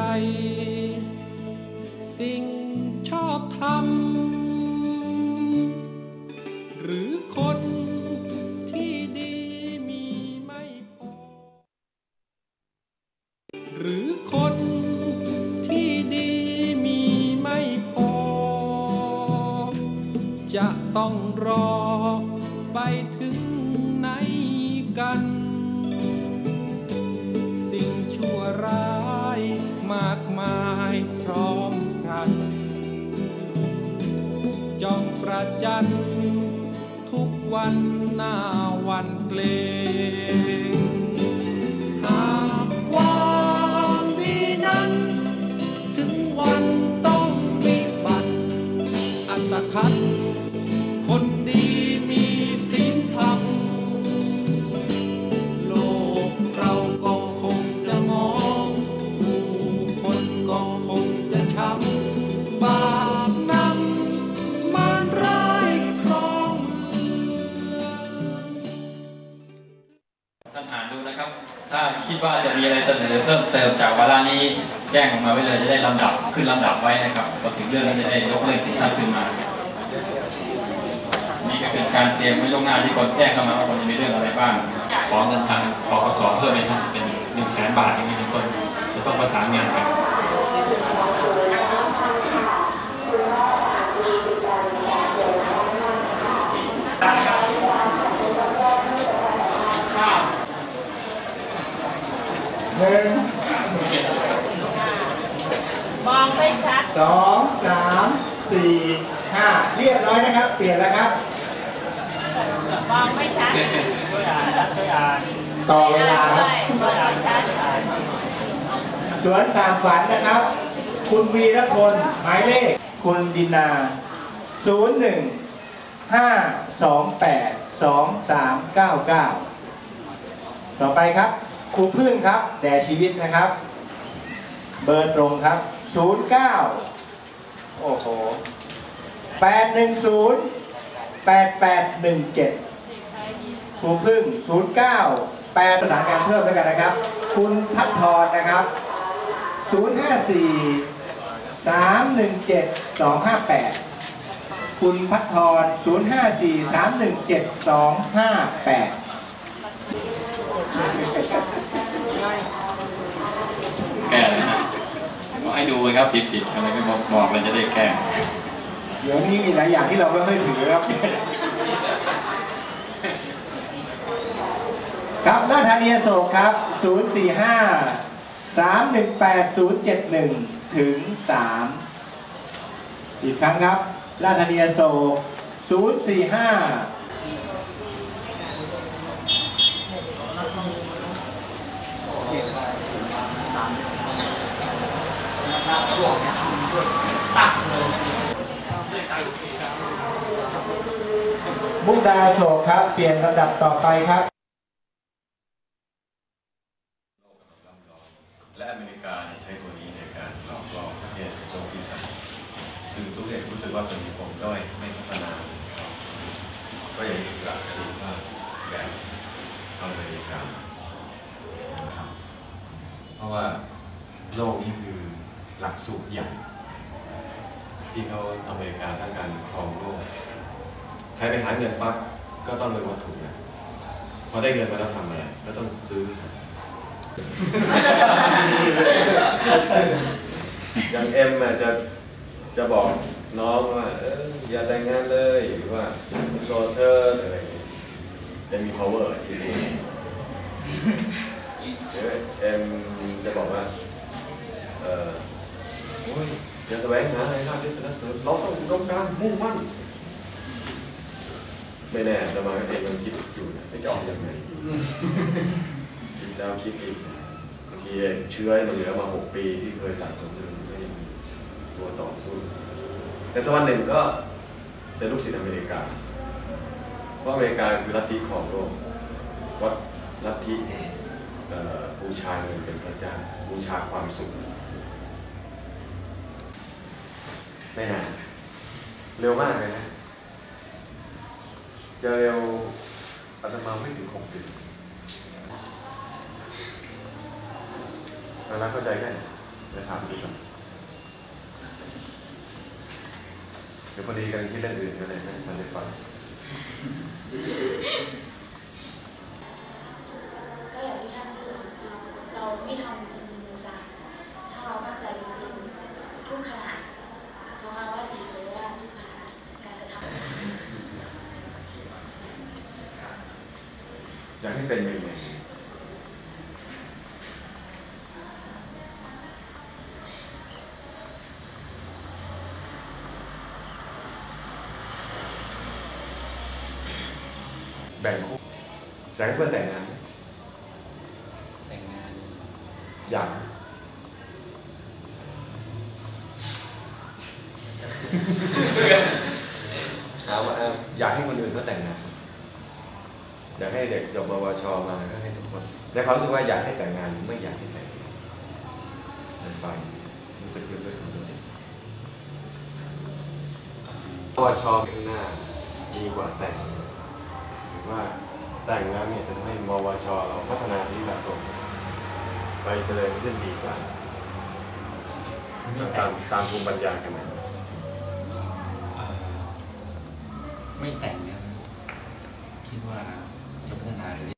สิ่งชอบทำหรือคนที่ดีมีไม่พอหรือคนที่ดีมีไม่พอจะต้องรอไปถึงไหนกันสิ่งชั่วร้ายมากมายพร้อมกันจ้องประจันทุกวันหน้าวันเกรงหากความดีนั้นถึงวันต้องวิบัติอัตคัดคนดีมีศีลธรรมโลกเราก็คงจะมองผู้คนก็คงจะช้ำบาปนำมารร้ายครองเมืองท่านอ่านดูนะครับถ้าคิดว่าจะมีอะไรเสนอเพิ่มเติมจากวาระนี้แจ้งออกมาไว้เลยจะได้ลำดับขึ้นลำดับไว้นะครับพอถึงเรื่องนั้นจะได้ยกเรื่องที่ท่านขึ้นมานี่ก็เป็นการเตรียมไว้ล่วงหน้าที่คนแจ้งเข้ามาว่าคนจะมีเรื่องอะไรบ้างขอเงินทางขอกสเพิ่มให้ท่านเป็นหนึ่งแสนบาทอย่างนี้เป็นต้นจะต้องประสานงานกันหนึ่งมองไม่ชัดสองสามสี่ห้าเรียบร้อยนะครับเปลี่ยนแล้วครับมองไม่ชัดช่วยอ่านช่วยอ่านต่อเวลาครับช่วยอ่านชัดสวนสามฝันนะครับคุณวีรพลหมายเลขคุณดินาศูนย์หนึ่งห้าสองแปดสองสามเก้าเก้าต่อไปครับครูพึ่งครับแด่ชีวิตนะครับเบอร์ตรงครับศูนย์เก้าโอ้โหแปดหนึ่งศูนย์แปดแปดหนึ่งเจ็ดครูพึ่งศูนย์เก้าแปดประสานการเพิ่มด้วยกันนะครับคุณพัฒธรนะครับศูนย์ห้าสี่สามหนึ่งเจ็ดสองห้าแปดคุณพัฒธรศูนย์ห้าสี่สามหนึ่งเจ็ดสองห้าแปดแก้เลยนะบอกให้ดูครับผิดผิดอะไรไม่บอกบอกเลยจะได้แก้เดี๋ยวนี้มีหลายอย่างที่เราไม่ค่อยถือครับครับราชธานีอโศกครับศูนย์ สี่ ห้า สาม หนึ่ง แปด ศูนย์ เจ็ด หนึ่ง ถึง สาม อีกครั้งครับราชธานีอโศกศูนย์ สี่ ห้ามุกดาโศกครับเปลี่ยนลำดับต่อไปครับและอเมริกาใช้ตัวนี้ในการหลอกล่อประเทศโซฟิสต์ซึ่งทุกประเทศรู้สึกว่าตัวนี้ผมด้อยไม่พัฒนาก็ยังมีอิสระเสรีภาพแบบอเมริกาเพราะว่าโลกนี้คือหลักสูตรใหญ่ที่เขาอเมริกาต้องการครองโลกใครไปหาเงินปั๊บก็ต้องเลยวัตถุนะพอได้เงินมาแล้วทำอะไรก็ต้องซื้ออย่างเอ็มจะจะบอกน้องว่าเอออย่าแต่งงานเลยหรือว่าโซเทอร์อะไรจะมี power ที่นี่เอ็มจะบอกว่าเออโอ้ยอย่าแสวงหาอะไรนะที่เป็นนักสืบเราต้องต้องการมุ่งมั่นไม่แน่จะมาเองมันคิดอยู่จะจะออกยังไงคิดแล้วคิดอีกบางทีเชื้อมันเหลือมาหกปีที่เคยสะสมมันไม่มีตัวต่อสู้แต่สักวันหนึ่งก็เป็นลูกศิษย์อเมริกาเพราะอเมริกาคือลัทธิของโลกวัดลัทธิบูชาเงินเป็นพระเจ้าบูชาความสุขไม่นานเร็วมากเลยนะจะเร็วอาตมาไม่ถึงหกปีแล้วเข้าใจแค่จะถามดูก่อนเดี๋ยวพอดีกันที่เรื่องอื่นก็เลยไม่ทันได้ฟังก็อย่างที่ท่านพูดเราไม่ทำจริงๆจังถ้าเราเข้าใจจริงๆทุกขณะสภาวะจิตหรือว่าทุกขณะการกระทำอยากให้เป็นยังไงแบ่งคู่อยากให้เพื่อนแต่งงานแต่งงานอยากเอามาอยากให้คนอื่นก็แต่งงานอยากให้เด็กจบปวชมาก็ให้ทุกคนในความรู้สึกว่าอยากให้แต่งงานไม่อยากให้แต่งมันไปรู้สึกลึกๆของตัวเองปวชข้างหน้าดีกว่าแต่งหรือว่าแต่งแล้วเนี่ยจะทำให้มวชเราพัฒนาสีสะสมไปเจริญขึ้นดีกว่าตามตามภูมิปัญญากันไหมไม่แต่งเนี่ยคิดว่าจะพัฒนาได้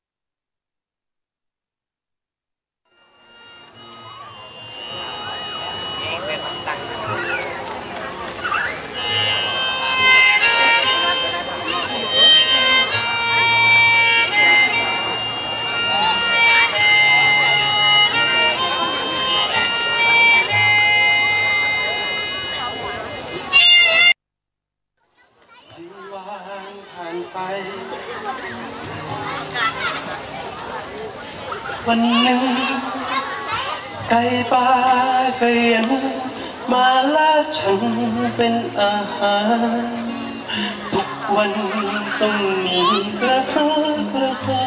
วันหนึ่งไก่ป่าก็ยังมาล่าฉันเป็นอาหารทุกวันต้องมีกระเซาะกระซา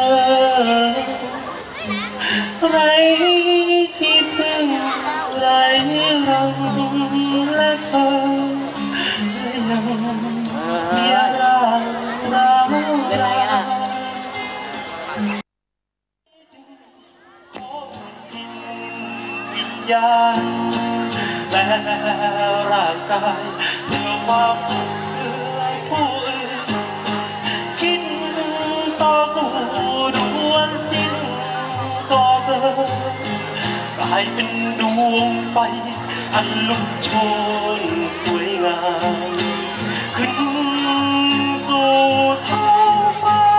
ไรที่พึ่งไรรังและเธอและยังมีอะไรเราเป็นไรอ่ะยาและร่างกายเพื่อความสุขเพื่อผู้อื่นคิดต่อสู้ดวงจิตายเป็นดวงไฟอันลุกโชนสวยงามขึ้นสู่ท้องฟ้า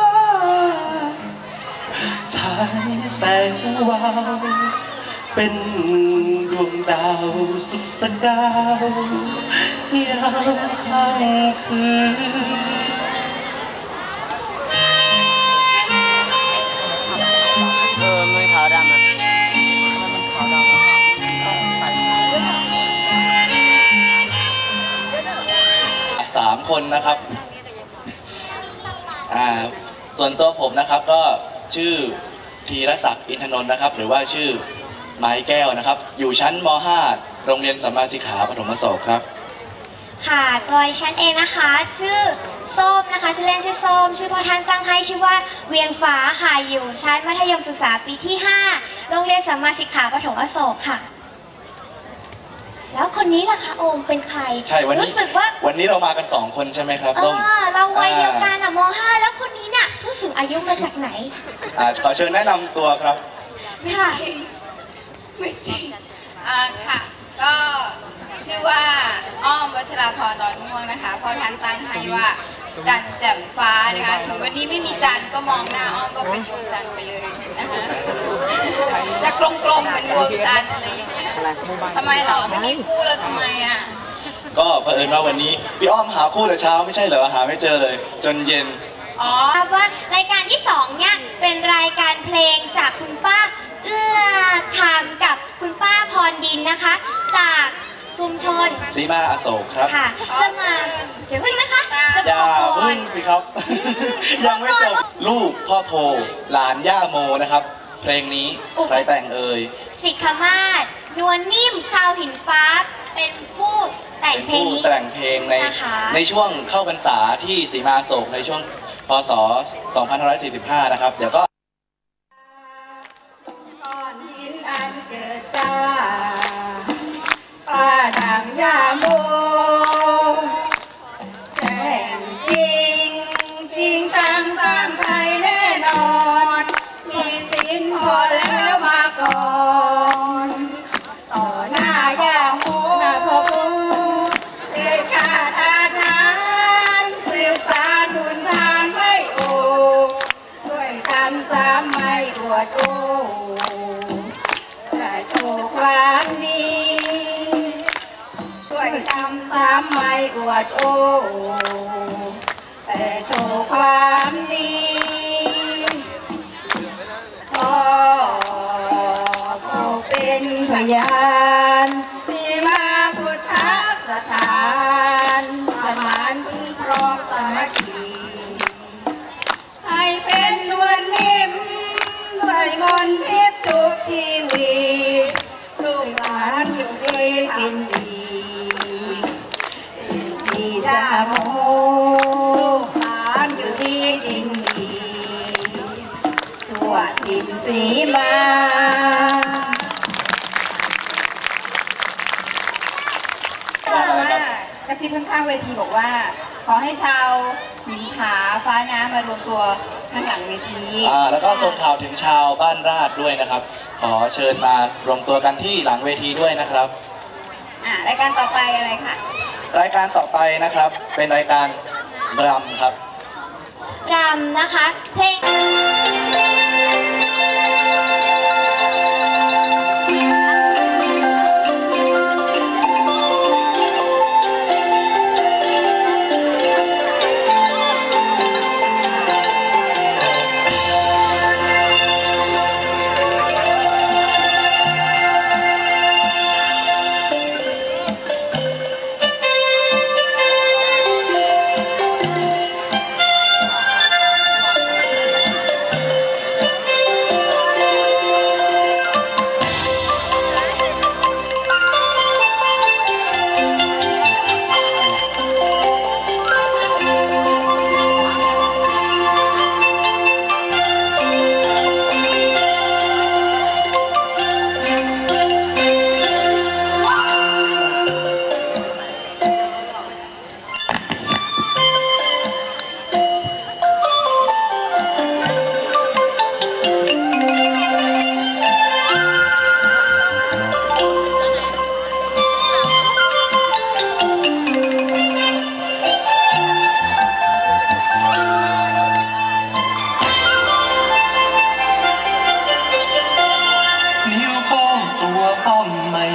ฉายแสงวาวเป็นดวงดาวสุดสกาวยามค่ำคืนเออมือขาวดำอ่ะสามคนนะครับอ่าส่วนตัวผมนะครับก็ชื่อธีรศักดิ์อินทนนท์นะครับหรือว่าชื่อไม้แก้วนะครับอยู่ชั้นม ห้า โรงเรียนสัมมาสิกขาปฐมโสกครับค่ะตัวฉันเองนะคะชื่อส้มนะคะชื่อเล่นชื่อส้มชื่อพ่อท่านตั้งให้ชื่อว่าเวียงฟ้าค่ะอยู่ชั้นมัธยมศึกษาปีที่ห้าโรงเรียนสัมมาสิกขาปฐมโสกค่ะแล้วคนนี้ล่ะคะโอมเป็นใครใช่วันนี้รู้สึกว่าวันนี้เรามากันสองคนใช่ไหมครับต้มเราวัยเดียวกันอะม ห้าแล้วคนนี้เนี่ยผู้สูงอายุมาจากไหนอ่าขอเชิญแนะนำตัวครับค่ะไม่จริงอ่าค่ะก็ชื่อว่าอ้อมวัชราพรดอนม่วงนะคะพอท่านตั้งให้ว่าจันแจ่มฟ้านะคะถึงวันนี้ไม่มีจันก็มองหน้าอ้อมก็เป็นดวงจันไปเลยนะคะจะกลมๆเป็นดวงจันอะไรอย่างเงี้ยทำไมหรอไม่มีคู่แล้วทำไมอ่ะก็เผอิญว่าวันนี้พี่อ้อมหาคู่แต่เช้าไม่ใช่เหรอหาไม่เจอเลยจนเย็นอ๋อว่ารายการที่สองเนี่ยเป็นรายการเพลงจากคุณป้าเอื้อทำกับคุณป้าพรดินนะคะจากชุมชนสีมาอโศกครับค่ะจะมาจะพึ่งนะคะจะอย่าพึ่งสิครับยังไม่จบลูกพ่อโพหลานย่าโมนะครับเพลงนี้ใครแต่งเอ่ยสิกขมาศนวลนิ่มชาวหินฟ้าเป็นผู้แต่งเพลงนี้แต่งเพลงในในช่วงเข้าพรรษาที่สีมาอโศกในช่วงพ.ศ. สองพันห้าร้อยสี่สิบห้านะครับเดี๋ยวก็ก้อนหินอันเจิดจ้าป้าดังยาโมแจ้งจริงจริงตั้งสร้างไทยแน่นอนมีศีลพอแล้วมาก่อนต่อหน้ายาโมหน้าพ่อปู่เด็ดขาดอาถรรพ์สืบสานบุญทานไม่โอ้ด้วยกันสามไม่อวดโอ้แต่โชคความดีด้วยทำสามไม่อวดโอ้แต่โชว์ความดีพ่อเขาเป็นพยานที่มาพุทธสถานสมานพร้อมสามัคคีให้เป็นนวลนิ่มด้วยมนต์ทิพย์ชุบชีวิตลูกหลานอยู่ดีกินดีดีจ้าโมหลานอยู่ดีจริงดีทั่วถิ่นสีมากระซิบข้างๆเวทีบอกว่าขอให้ชาวหญิงผาฟ้าน้ำมารวมตัวข้างหลังเวทีอ่าแล้วก็ส่งข่าวถึงชาวบ้านราษฎร์ด้วยนะครับขอเชิญมารวมตัวกันที่หลังเวทีด้วยนะครับอ่ารายการต่อไปอะไรคะรายการต่อไปนะครับเป็นรายการรำครับรำนะคะเพลง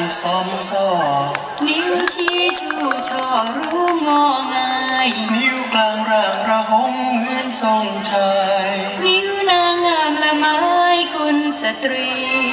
สองซอกนิ้วชี้ชูช่อรู้งอง่ายนิ้วกลางร่างระหงเหมือนทรงชายนิ้วนางงามละไม้กุลสตรี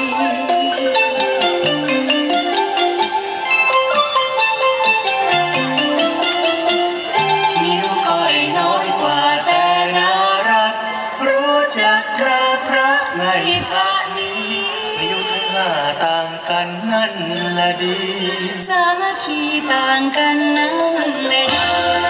นิ้วก้อยน้อยกว่าแต่น่ารักรู้จักพระพระในพระนี้นิ้วทั้งห้าต่างกันนั่นแหละดีสามัคคีต่างกันนั่นแหละดี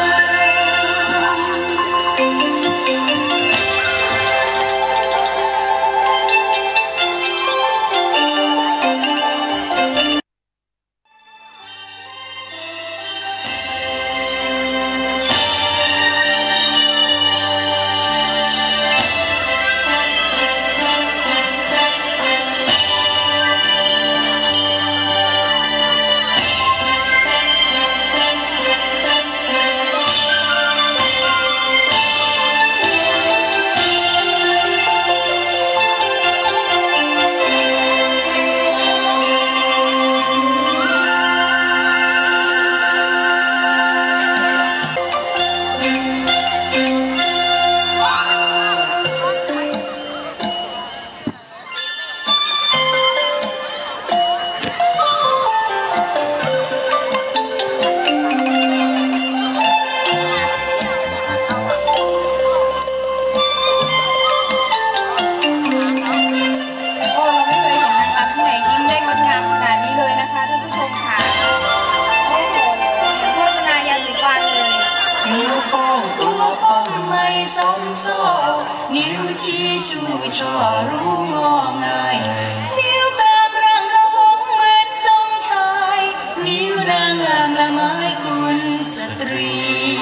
นิ้วชี้ชูช่อรู้งอง่ายนิ้วกลางร่างระหงเหมือนทรงชายนิ้วนางงามละไม้กุลสตรี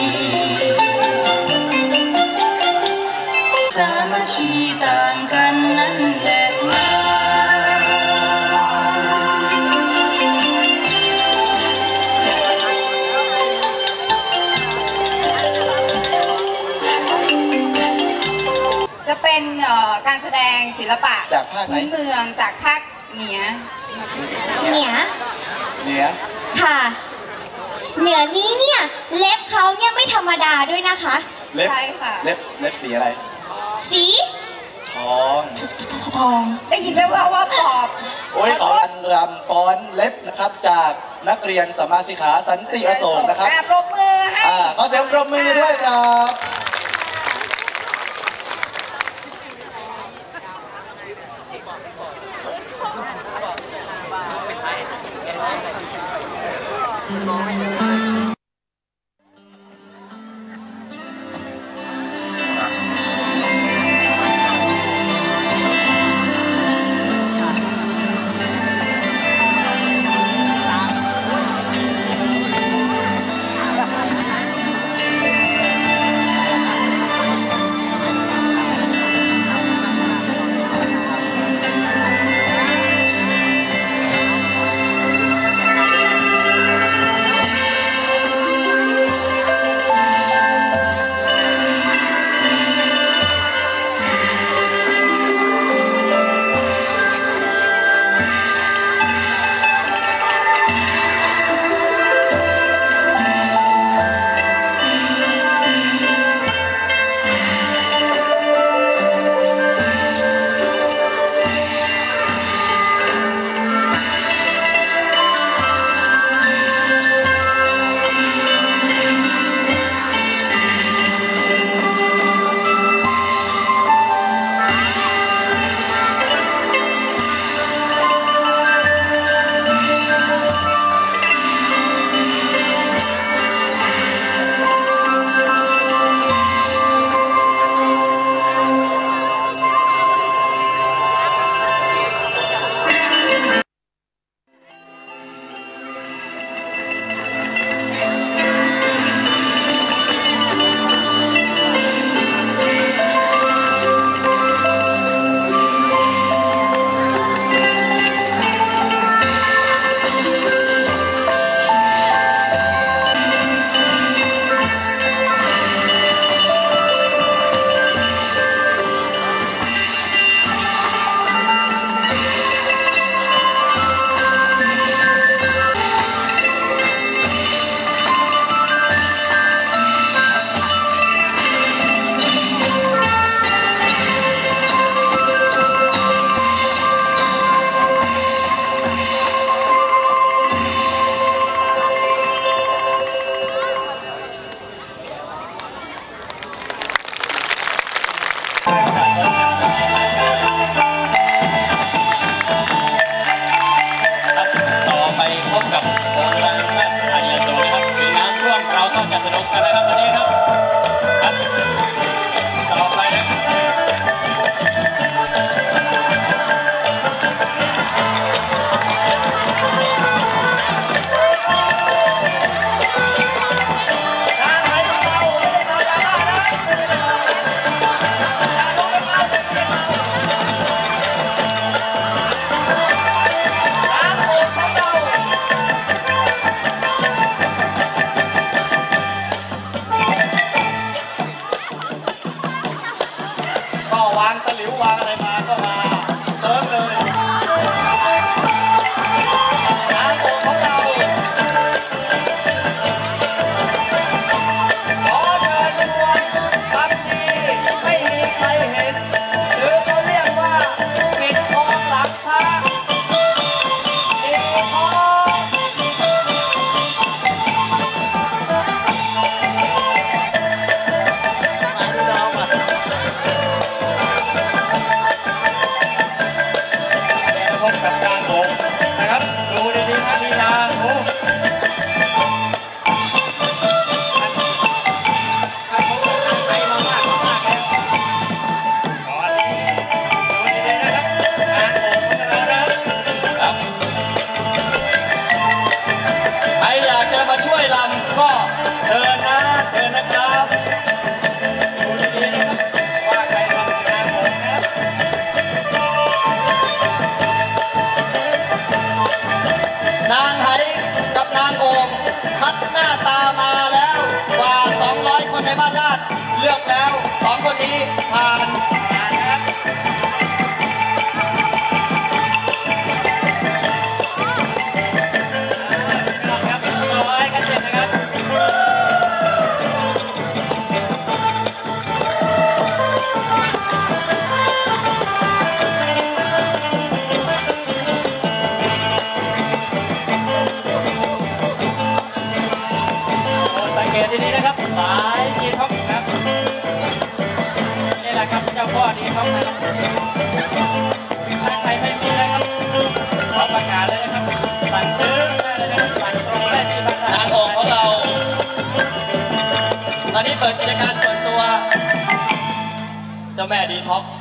สามัคคีต่างกันนั่นแหละมาจะเป็นการแสดงศิลปะจากภาคไหนพื้นเมืองจากภาคเหนือเหนือเหนือค่ะเหนือนี้เนี่ยเล็บเขาเนี่ยไม่ธรรมดาด้วยนะคะเล็บใช่ค่ะเล็บเล็บสีอะไรสีทองทองได้ยินไหมว่าว่าปอบโอ้ยขออันรำฟ้อนเล็บนะครับจากนักเรียนสัมมาสิกขาสันติอโศกนะครับปรบมือให้ขอเสียงปรบมือด้วยครับสองคนนี้ผ่านสายกีท็อปครับนี่แหละครับเจ้าพ่อดีท็อปนะครับถ้าใครไม่มีนะครับขอประกาศเลยนะครับสั่งซื้อได้เลยนะครับสั่งตรงได้ที่บ้านนางโอ่งของเราตอนนี้เปิดกิจการส่วนตัวเจ้าแม่ดีท็อป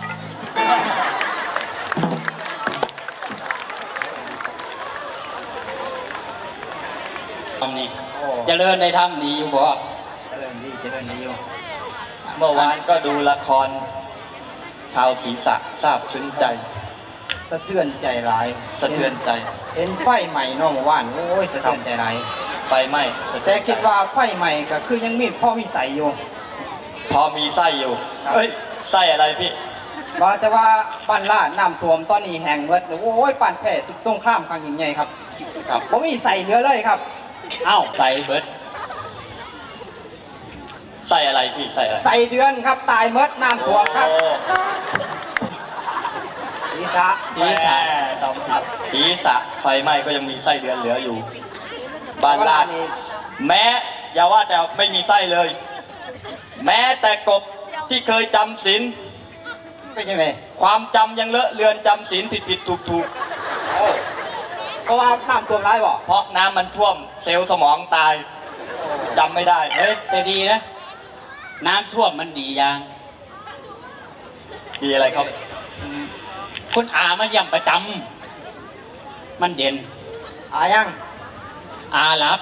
ทำนี่เจริญในถ้ำนี้อยู่บ่เจริญดีเจริญดีอยู่เมื่อวานก็ดูละครชาวศรีสะทราบซึ้งใจสะเทือนใจร้ายสะเทือนใจเห็นไฟใหม่นอกหมู่บ้านโอ้ยสะเทือนใจร้ายไฟไหม้แต่คิดว่าไฟใหม่ก็คือยังมีพ่อมีใส่อยู่พอมีไส้อยู่เอ้ยไส้อะไรพี่ว่าแต่ว่าบ้านลาดน้ำท่วมตอนนี้แห้งเบิดโอ้ยป่านแผ่ศึกสงครามครั้งยิ่งใหญ่ครับครับผมมีใส่เหลือเลยครับเอ้าใส่เบิดใส่อะไรพี่ใส่อะไรใส่เดือนครับตายเมิดน้ำท่วมครับศีรษะศีรษะจำผิดศีรษะไฟไหม้ก็ยังมีไส้เดือนเหลืออยู่บ้านลาดแม้อย่าว่าแต่ไม่มีไส้เลยแม้แต่กบที่เคยจำศีลเป็นยังไงความจำยังเลอะเลือนจำศีลผิดผิดถูกถูกเพราะว่าน้ำท่วมร้ายบ่เพราะน้ำมันท่วมเซลล์สมองตายจำไม่ได้เฮ้ยแต่ดีนะน้ำท่วมมันดียังดีอะไรครับคุณอามาเยี่ยมประจำมันเย็นอายังอารับ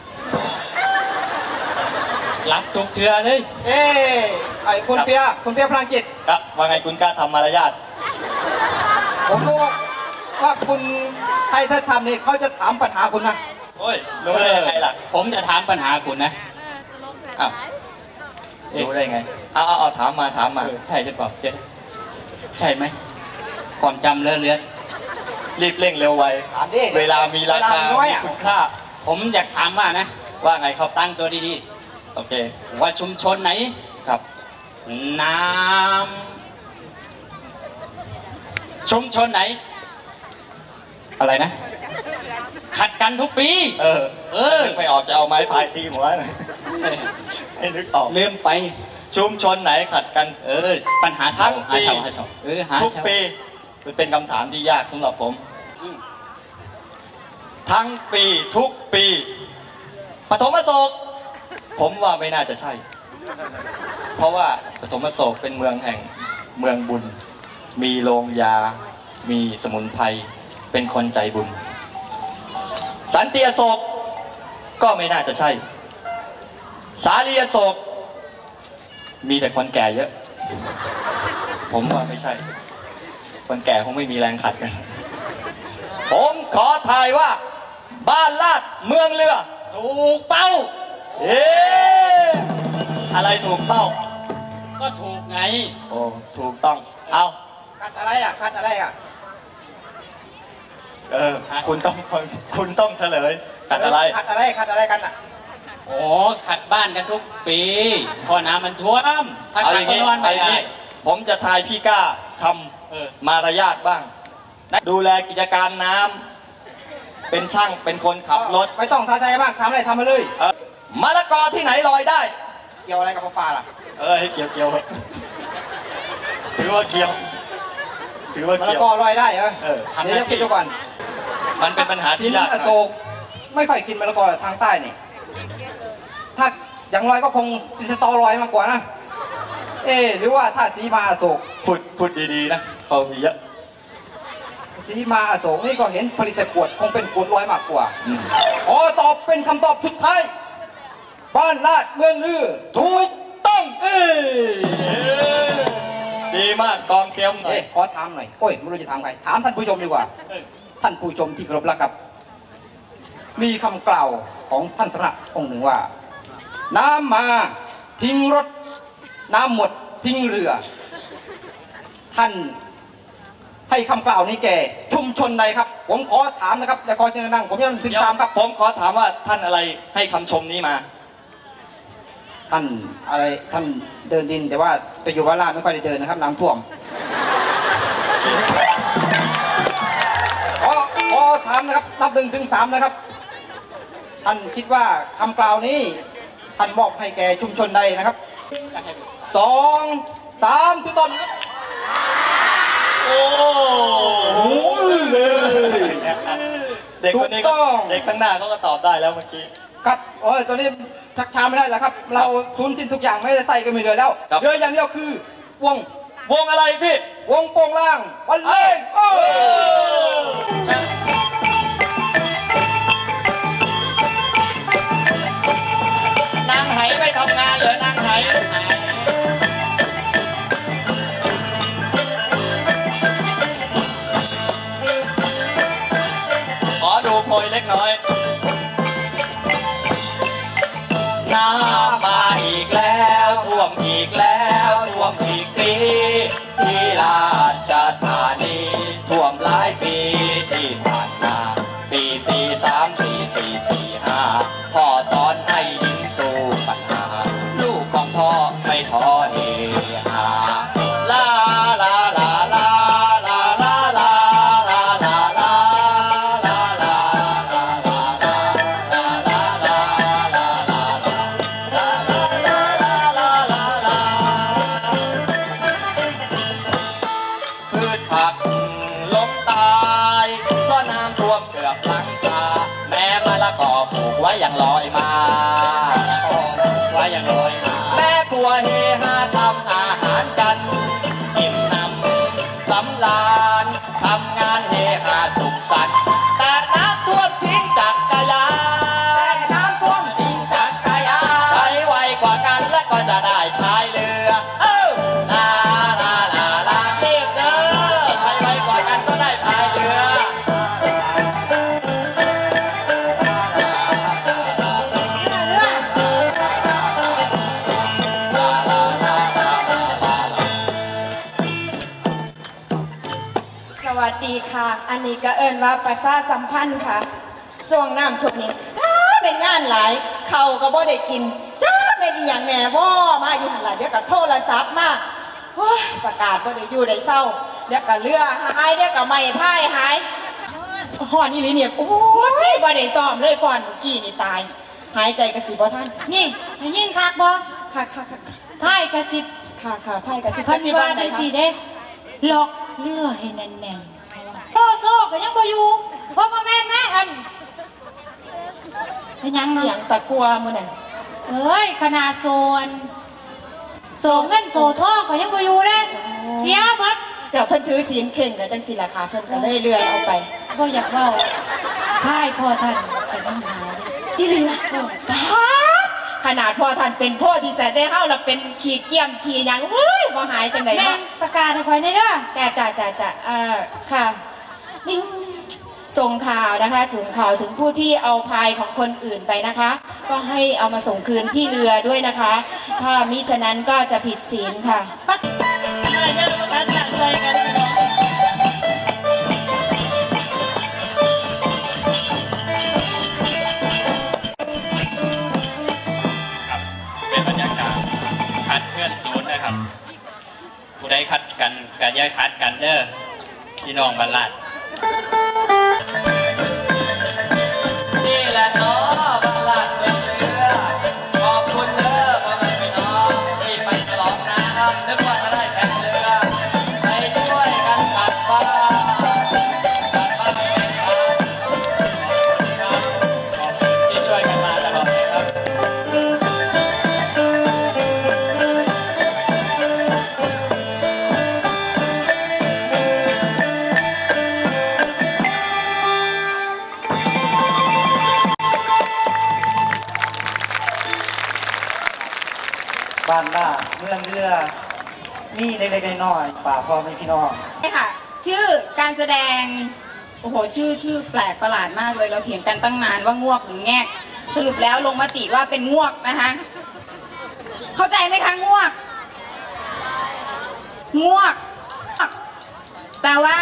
รับทุกเทือเลยเอ้ไอ้คุณเปียคุณเปียพลังจิตครับว่าไงคุณกล้าทำมารยาทผมรู้ว่าคุณใครถ้าทำนี่เขาจะถามปัญหาคุณนะโอ้ยรู้ได้ยังไงล่ะผมจะถามปัญหาคุณนะอ้าวรู้ได้ไงเอาเอาเอาถามมาถามมาใช่หรือเปล่าเจ๊ใช่ไหมความจำเลื่อนเลือนรีบเร่งเร็วไวเวลามีราคามีคุณค่าผมอยากถามว่านะว่าไงครับตั้งตัวดีๆโอเคว่าชุมชนไหนครับน้ำชุมชนไหนอะไรนะขัดกันทุกปีเออเออไม่ออกจะเอาไม้พายตีหัวเลยให้นึกออกลืมไปชุมชนไหนขัดกันเออปัญหาทั้งปีเออหาทุกปีเป็นคำถามที่ยากสำหรับผมทั้งปีทุกปีปฐมโศกผมว่าไม่น่าจะใช่เพราะว่าปฐมโศกเป็นเมืองแห่งเมืองบุญมีโรงยามีสมุนไพรเป็นคนใจบุญสันติอโศกก็ไม่น่าจะใช่สาลีอโศกมีแต่คนแก่เยอะผมว่าไม่ใช่คนแก่คงไม่มีแรงขัดกันผมขอทายว่าบ้านลาดเมืองเรือถูกเป้าเอ๊ะอะไรถูกเป้าก็ถูกไงโอ้ถูกต้องเอาขัดอะไรอ่ะขัดอะไรอ่ะเออคุณต้องคุณต้องเฉลยขัดอะไรขัดอะไรขัดอะไรกันอ่ะโอ้ขัดบ้านกันทุกปีพอน้ำมันท่วมเอาอย่างนี้เอาอย่างนี้ผมจะทายพี่กล้าทำมารยาทบ้างดูแลกิจการน้ำเป็นช่างเป็นคนขับรถไม่ต้องทายใจมากทำอะไรทำมาเลยมะละกอที่ไหนลอยได้เกี่ยวอะไรกับปลาล่ะเออเกี่ยวเกี่ยวถือว่าเกี่ยวถือว่าเกี่ยวมะละกอลอยได้เหรอทำให้คิดดูก่อนมันเป็นปัญหาที่ยากอโศกไม่ค่อยกินมะละกอทางใต้นี่ถ้าอย่างลอยก็คงเป็นสตอลอยมากกว่านะเอหรือว่าถ้าสีมาอโศกพูดพูดดีๆนะเขามีเยอะสีมาอโศกนี่ก็เห็นผลิตกวดคงเป็นกวดลอยมากกว่าขอตอบเป็นคำตอบสุดท้ายบ้านลาดเมืองลือถูกต้องเอ้ดีมากกองเตรียมหน่อยขอถามหน่อยโอ้ยไม่รู้จะถามใครถามท่านผู้ชมดีกว่าท่านผู้ชมที่เคารพรักครับมีคำกล่าวของท่านสมณะองค์หนึ่งว่าน้ำมาทิ้งรถน้ำหมดทิ้งเรือท่านให้คำกล่าวนี้แก่ชุมชนใดครับผมขอถามนะครับแต่ขอเสียงดังผมยังถึงสามครับผมขอถามว่าท่านอะไรให้คำชมนี้มาท่านอะไรท่านเดินดินแต่ว่าไปอยู่บ้านล่างไม่ค่อยได้เดินนะครับน้ำท่วมขอขอถามนะครับนับหนึ่งถึงสามนะครับท่านคิดว่าคำกล่าวนี้ท่านมอบให้แก่ชุมชนใดนะครับสองสามทุกต้นครับโอ้โหเลยเด็กคนนี้ก็เด็กตั้งหน้าเขาก็ตอบได้แล้วเมื่อกี้ครับโอ้ยตัวนี้ชักช้าไม่ได้แล้วครับเราทุนสิ้นทุกอย่างไม่ได้ใส่กันมีเลยแล้วเรืออย่างเดียวคือวงวงอะไรพี่วงโป่งล่างวันเล่งนางไหไม่ทำงานเหรอนางไหขอดูโพยเล็กน้อยน้ำมาอีกแล้วท่วมอีกแล้วท่วมอีกทีที่ราชธานีท่วมหลายปีที่ผ่านมาปีสี่สามสี่สี่สี่ห้าพ่อสอนให้ยิ้มสู้ปัญหาลูกของพ่อไม่ท้อเฮฮาลาลาลาลาลาลาลาลาลาลาไว้อย่างลอยมาไว้อย่างลอยมาแม่ครัวเฮฮาทำอาหารกันอิ่มหนำสำราญทำงานเฮฮาสุขสันต์แต่น้ำท่วมทิ้งจักรยานแต่น้ำท่วมทิ้งจักรยานใครไวกว่ากันและก็จะได้พายเรือเอ้าลาลาลาลาเรียบเด้อใครไวกว่ากันก็ได้พายเรือสวัสดีค่ะอันนี้ก็เอิ้นว่าประชาสัมพันธ์ค่ะช่วงน้ำท่วมนี้จ้าเป็นงานหลายเขาก็บ่ได้กินจ้าเป็นอีหยังแหน่บ่มาอยู่หันหลายเดี๋ยวก็โทรศัพท์มาโอ้ยประกาศบ่ได้อยู่ได้เศร้าเดี๋ยวก็เรือหายเดี๋ยวก็ไม้พายหายฮอดอีหลีเนี่ยโอ้ยบ่ได้ซ้อมเลยฟอนเมื่อกี้นี่ตายหายใจกระสิบ่ทันนี่ได้ยินคักบ่คักคักพายกระสิบค่ะค่ะพายกระสิบพันสิว่าจังซี่เด้ล็อกเรือให้แน่นๆโซ่โซ่ก็ยังบ่อยู่เพราะว่าแม่แม่อันเป็นยังเนาะอย่างตะกัวมื้อนั้นเอ้ยขนาดโซนโซเงินโซทองก็ยังบ่อยู่เด้เสียบัดเจ้าเพิ่นถือศีลเข่งกับจังซี่ล่ะค่ะเพิ่นก็เลยเลื่อนเอาไปบ่อยากเว้าพายพ่อท่านไปนำหาอีหลีนะขนาดพ่อท่านเป็นพ่อที่แสนได้เฮาแล้วเป็นขี้เกียมขี้หยังเฮ้ยบ่หายจังได๋แม่ประกาศให้ข่อยได้เด้อแต่จ้ะๆๆเอ่อค่ะนิ่งส่งข่าวนะคะถึงข่าวถึงผู้ที่เอาพายของคนอื่นไปนะคะก็ให้เอามาส่งคืนที่เรือด้วยนะคะถ้ามิฉะนั้นก็จะผิดศีลค่ะเป็นบรรยากาศคัดเพื่อนศูนย์นะครับผู้ใดคัดกันกันย่อยคัดกันเด้อพี่น้องบรรลัดนี่แหละเนาะบรรลัดเป็นเรือขอบคุณเด้อพ่อแม่พี่น้องที่ไปฉลองน้ำนึกว่าจะได้แข่งเรือไปช่วยกันตัดบ้านตัดบ้านครับขอบคุณที่ช่วยกันมาตลอดเลยครับบ้านหน้าเมืองเรือนี่เล็กๆน้อยๆป่าพ่อแม่พี่น้องใช่ค่ะชื่อการแสดงโอ้โหชื่อชื่อแปลกประหลาดมากเลยเราเถียงกันตั้งนานว่างวกหรือแงกสรุปแล้วลงมติว่าเป็นงวกนะคะเข้าใจไหมคะงวกงวกแปลว่า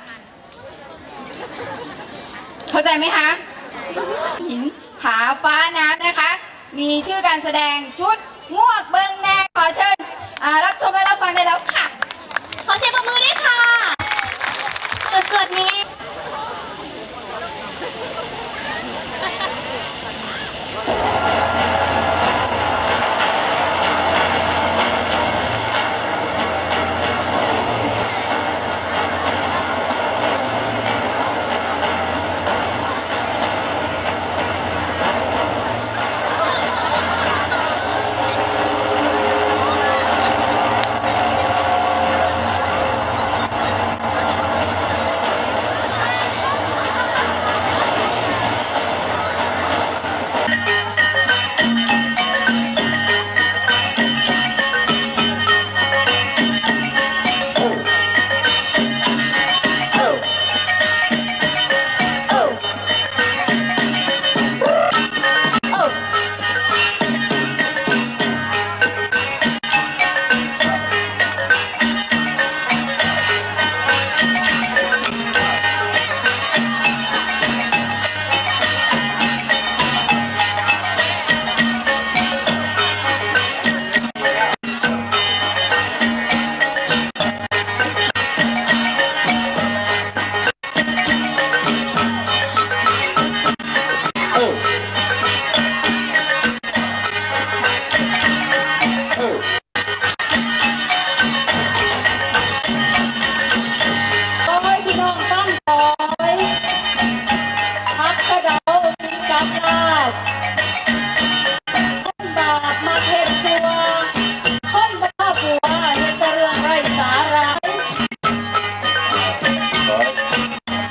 เข้าใจไหมคะหินผาฟ้าน้ำนะคะมีชื่อการแสดงชุดงวกเบิงแนขอเชิญรับชมและรับฟังได้แล้วค่ะขอเสียงปรบมือด้วยค่ะสวดนี้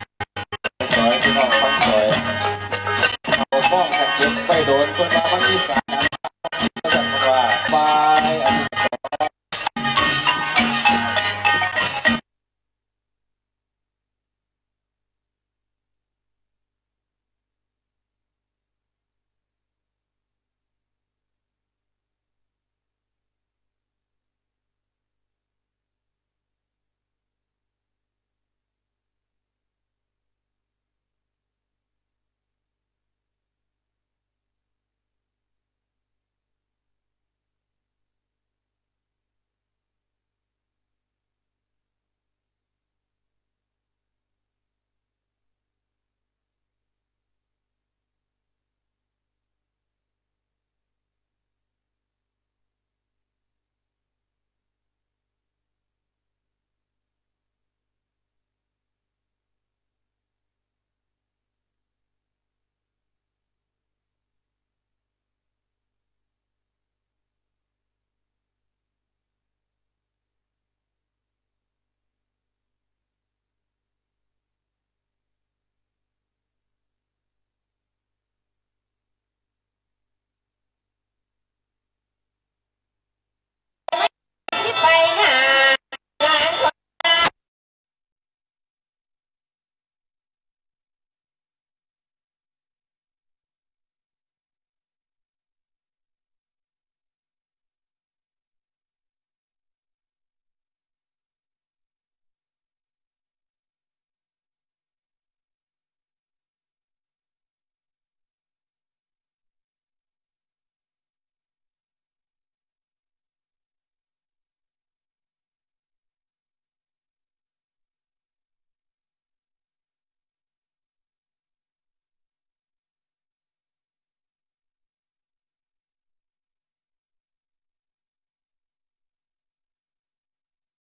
ไปโดนคนมาบางที่สา